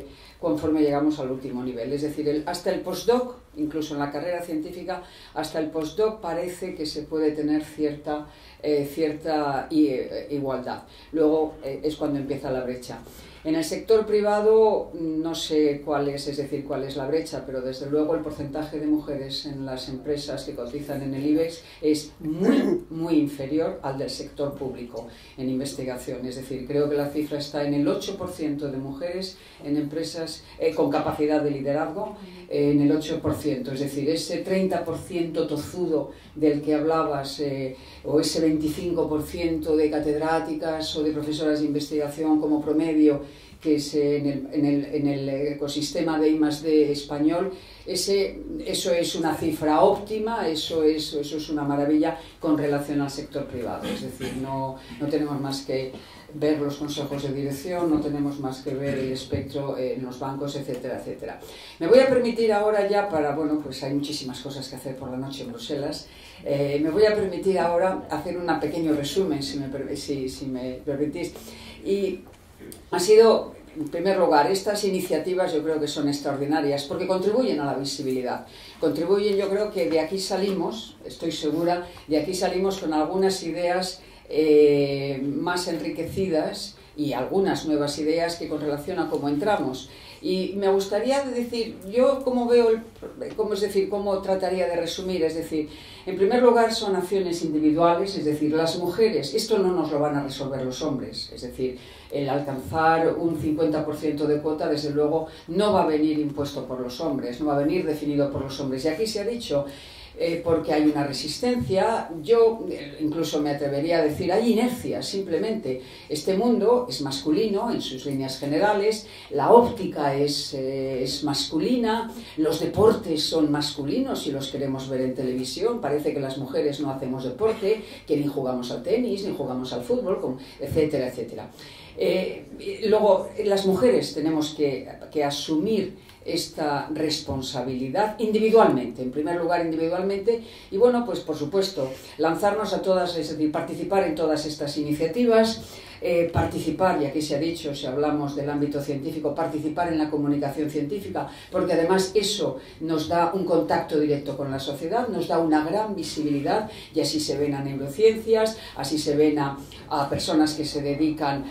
conforme llegamos al último nivel. Es decir, el, hasta el postdoc, incluso en la carrera científica, hasta el postdoc parece que se puede tener cierta, eh, cierta i, eh, igualdad. Luego eh, es cuando empieza la brecha. En el sector privado no sé cuál es, es decir, cuál es la brecha, pero desde luego el porcentaje de mujeres en las empresas que cotizan en el IBEX es muy, muy inferior al del sector público en investigación. Es decir, creo que la cifra está en el ocho por ciento de mujeres en empresas eh, con capacidad de liderazgo, eh, en el ocho por ciento. Es decir, ese treinta por ciento tozudo del que hablabas, eh, o ese veinticinco por ciento de catedráticas o de profesoras de investigación como promedio, que es en el, en el, en el ecosistema de I más D español, ese, eso es una cifra óptima, eso es, eso es una maravilla con relación al sector privado. Es decir, no, no tenemos más que ver los consejos de dirección, no tenemos más que ver el espectro en los bancos, etcétera, etcétera. Me voy a permitir ahora ya para, bueno, pues hay muchísimas cosas que hacer por la noche en Bruselas, eh, me voy a permitir ahora hacer un pequeño resumen, si me, si, si me permitís. Y ha sido, en primer lugar, estas iniciativas yo creo que son extraordinarias porque contribuyen a la visibilidad. Contribuyen, yo creo que de aquí salimos, estoy segura, de aquí salimos con algunas ideas eh, más enriquecidas y algunas nuevas ideas que con relación a cómo entramos. Y me gustaría decir, yo cómo veo, el, cómo, es decir, cómo trataría de resumir, es decir, en primer lugar son acciones individuales, es decir, las mujeres, esto no nos lo van a resolver los hombres, es decir, el alcanzar un cincuenta por ciento de cuota, desde luego, no va a venir impuesto por los hombres, no va a venir definido por los hombres. Y aquí se ha dicho, eh, porque hay una resistencia, yo eh, incluso me atrevería a decir, hay inercia, simplemente. Este mundo es masculino en sus líneas generales, la óptica es, eh, es masculina, los deportes son masculinos si los queremos ver en televisión, parece que las mujeres no hacemos deporte, que ni jugamos al tenis, ni jugamos al fútbol, etcétera, etcétera. Eh, luego, las mujeres tenemos que, que asumir esta responsabilidad individualmente, en primer lugar individualmente, y bueno, pues por supuesto, lanzarnos a todas, es decir, participar en todas estas iniciativas, eh, participar, y aquí se ha dicho, si hablamos del ámbito científico, participar en la comunicación científica, porque además eso nos da un contacto directo con la sociedad, nos da una gran visibilidad, y así se ven a neurociencias, así se ven a, a personas que se dedican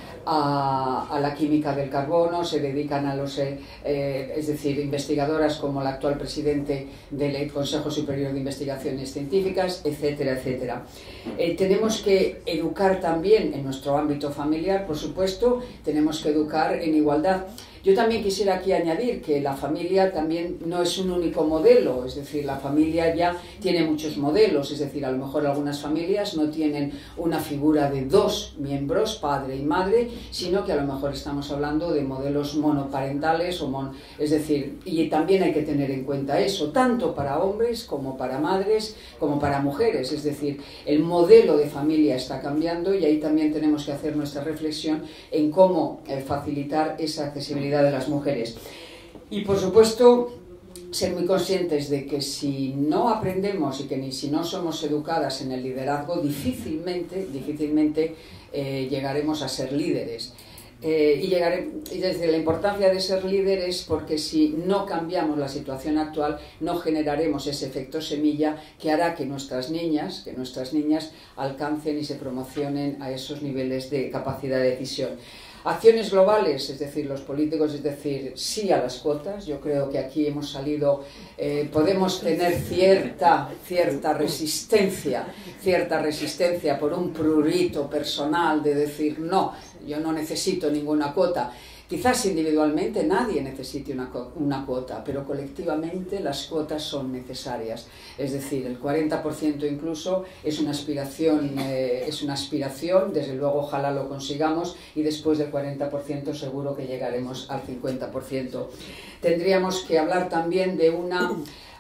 a, a la química del carbono, se dedican a los, eh, eh, es decir, investigadoras como la actual presidente del Consejo Superior de Investigaciones Científicas, etcétera, etcétera. Eh, tenemos que educar también en nuestro ámbito familiar, por supuesto, tenemos que educar en igualdad. Yo también quisiera aquí añadir que la familia también no es un único modelo, es decir, la familia ya tiene muchos modelos, es decir, a lo mejor algunas familias no tienen una figura de dos miembros, padre y madre, sino que a lo mejor estamos hablando de modelos monoparentales, o mon... es decir, y también hay que tener en cuenta eso, tanto para hombres como para madres, como para mujeres, es decir, el modelo de familia está cambiando y ahí también tenemos que hacer nuestra reflexión en cómo eh, facilitar esa accesibilidad de las mujeres. Y por supuesto, ser muy conscientes de que si no aprendemos y que ni si no somos educadas en el liderazgo, difícilmente, difícilmente eh, llegaremos a ser líderes. Eh, y, llegaré, y desde la importancia de ser líderes, porque si no cambiamos la situación actual, no generaremos ese efecto semilla que hará que nuestras niñas, que nuestras niñas alcancen y se promocionen a esos niveles de capacidad de decisión. Acciones globales, es decir, los políticos, es decir, sí a las cuotas. Yo creo que aquí hemos salido, eh, podemos tener cierta, cierta resistencia, cierta resistencia por un prurito personal de decir no, yo no necesito ninguna cuota. Quizás individualmente nadie necesite una, una cuota, pero colectivamente las cuotas son necesarias. Es decir, el cuarenta por ciento incluso es una aspiración, eh, es una aspiración, desde luego ojalá lo consigamos, y después del cuarenta por ciento seguro que llegaremos al cincuenta por ciento. Tendríamos que hablar también de una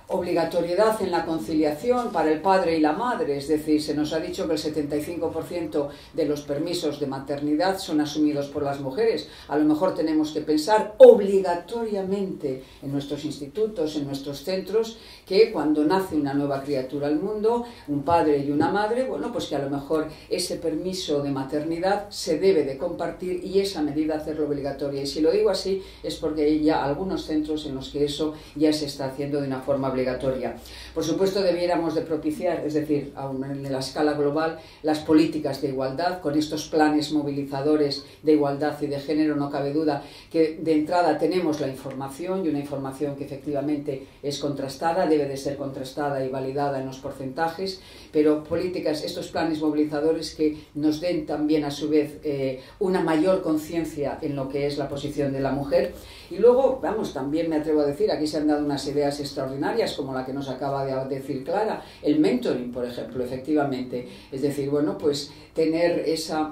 obligatoriedad en la conciliación para el padre y la madre, es decir, se nos ha dicho que el setenta y cinco por ciento de los permisos de maternidad son asumidos por las mujeres. A lo mejor tenemos que pensar obligatoriamente en nuestros institutos, en nuestros centros, que cuando nace una nueva criatura al mundo, un padre y una madre, bueno, pues que a lo mejor ese permiso de maternidad se debe de compartir y esa medida hacerlo obligatoria. Y si lo digo así es porque hay ya algunos centros en los que eso ya se está haciendo de una forma obligatoria. Por supuesto, debiéramos de propiciar, es decir, aún en la escala global, las políticas de igualdad, con estos planes movilizadores de igualdad y de género. No cabe duda que de entrada tenemos la información, y una información que efectivamente es contrastada, debe de ser contrastada y validada en los porcentajes, pero políticas, estos planes movilizadores que nos den también a su vez eh, una mayor conciencia en lo que es la posición de la mujer. Y luego, vamos, también me atrevo a decir, aquí se han dado unas ideas extraordinarias como la que nos acaba de decir Clara, el mentoring, por ejemplo, efectivamente, es decir, bueno, pues tener esa,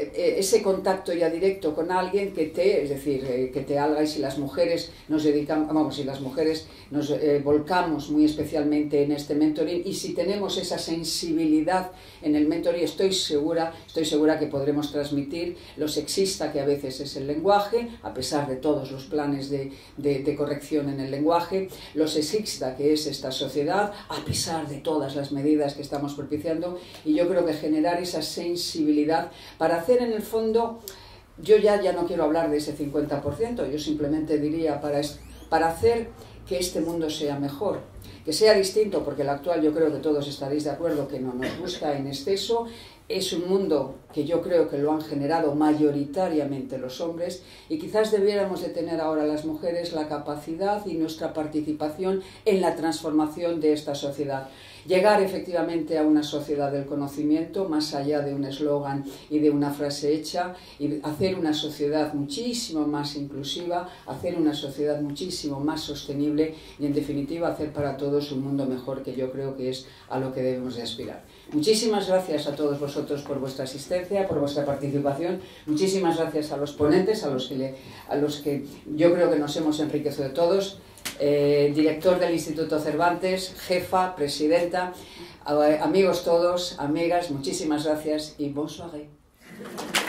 ese contacto ya directo con alguien que te, es decir, que te haga, y si las mujeres nos dedicamos, vamos, si las mujeres nos eh, volcamos muy especialmente en este mentoring, y si tenemos esa sensibilidad en el mentoring, estoy segura, estoy segura que podremos transmitir lo sexista que a veces es el lenguaje, a pesar de todos los planes de, de, de corrección en el lenguaje, lo sexista que es esta sociedad, a pesar de todas las medidas que estamos propiciando, y yo creo que generar esa sensibilidad para hacer en el fondo, yo ya, ya no quiero hablar de ese cincuenta por ciento, yo simplemente diría para, para hacer que este mundo sea mejor, que sea distinto, porque el actual yo creo que todos estaréis de acuerdo que no nos gusta en exceso. Es un mundo que yo creo que lo han generado mayoritariamente los hombres, y quizás debiéramos de tener ahora las mujeres la capacidad y nuestra participación en la transformación de esta sociedad. Llegar efectivamente a una sociedad del conocimiento, más allá de un eslogan y de una frase hecha, y hacer una sociedad muchísimo más inclusiva, hacer una sociedad muchísimo más sostenible y, en definitiva, hacer para todos un mundo mejor, que yo creo que es a lo que debemos de aspirar. Muchísimas gracias a todos vosotros por vuestra asistencia, por vuestra participación. Muchísimas gracias a los ponentes, a los que, le, a los que yo creo que nos hemos enriquecido todos. Eh, director del Instituto Cervantes, jefa, presidenta, amigos todos, amigas, muchísimas gracias y bonne soirée.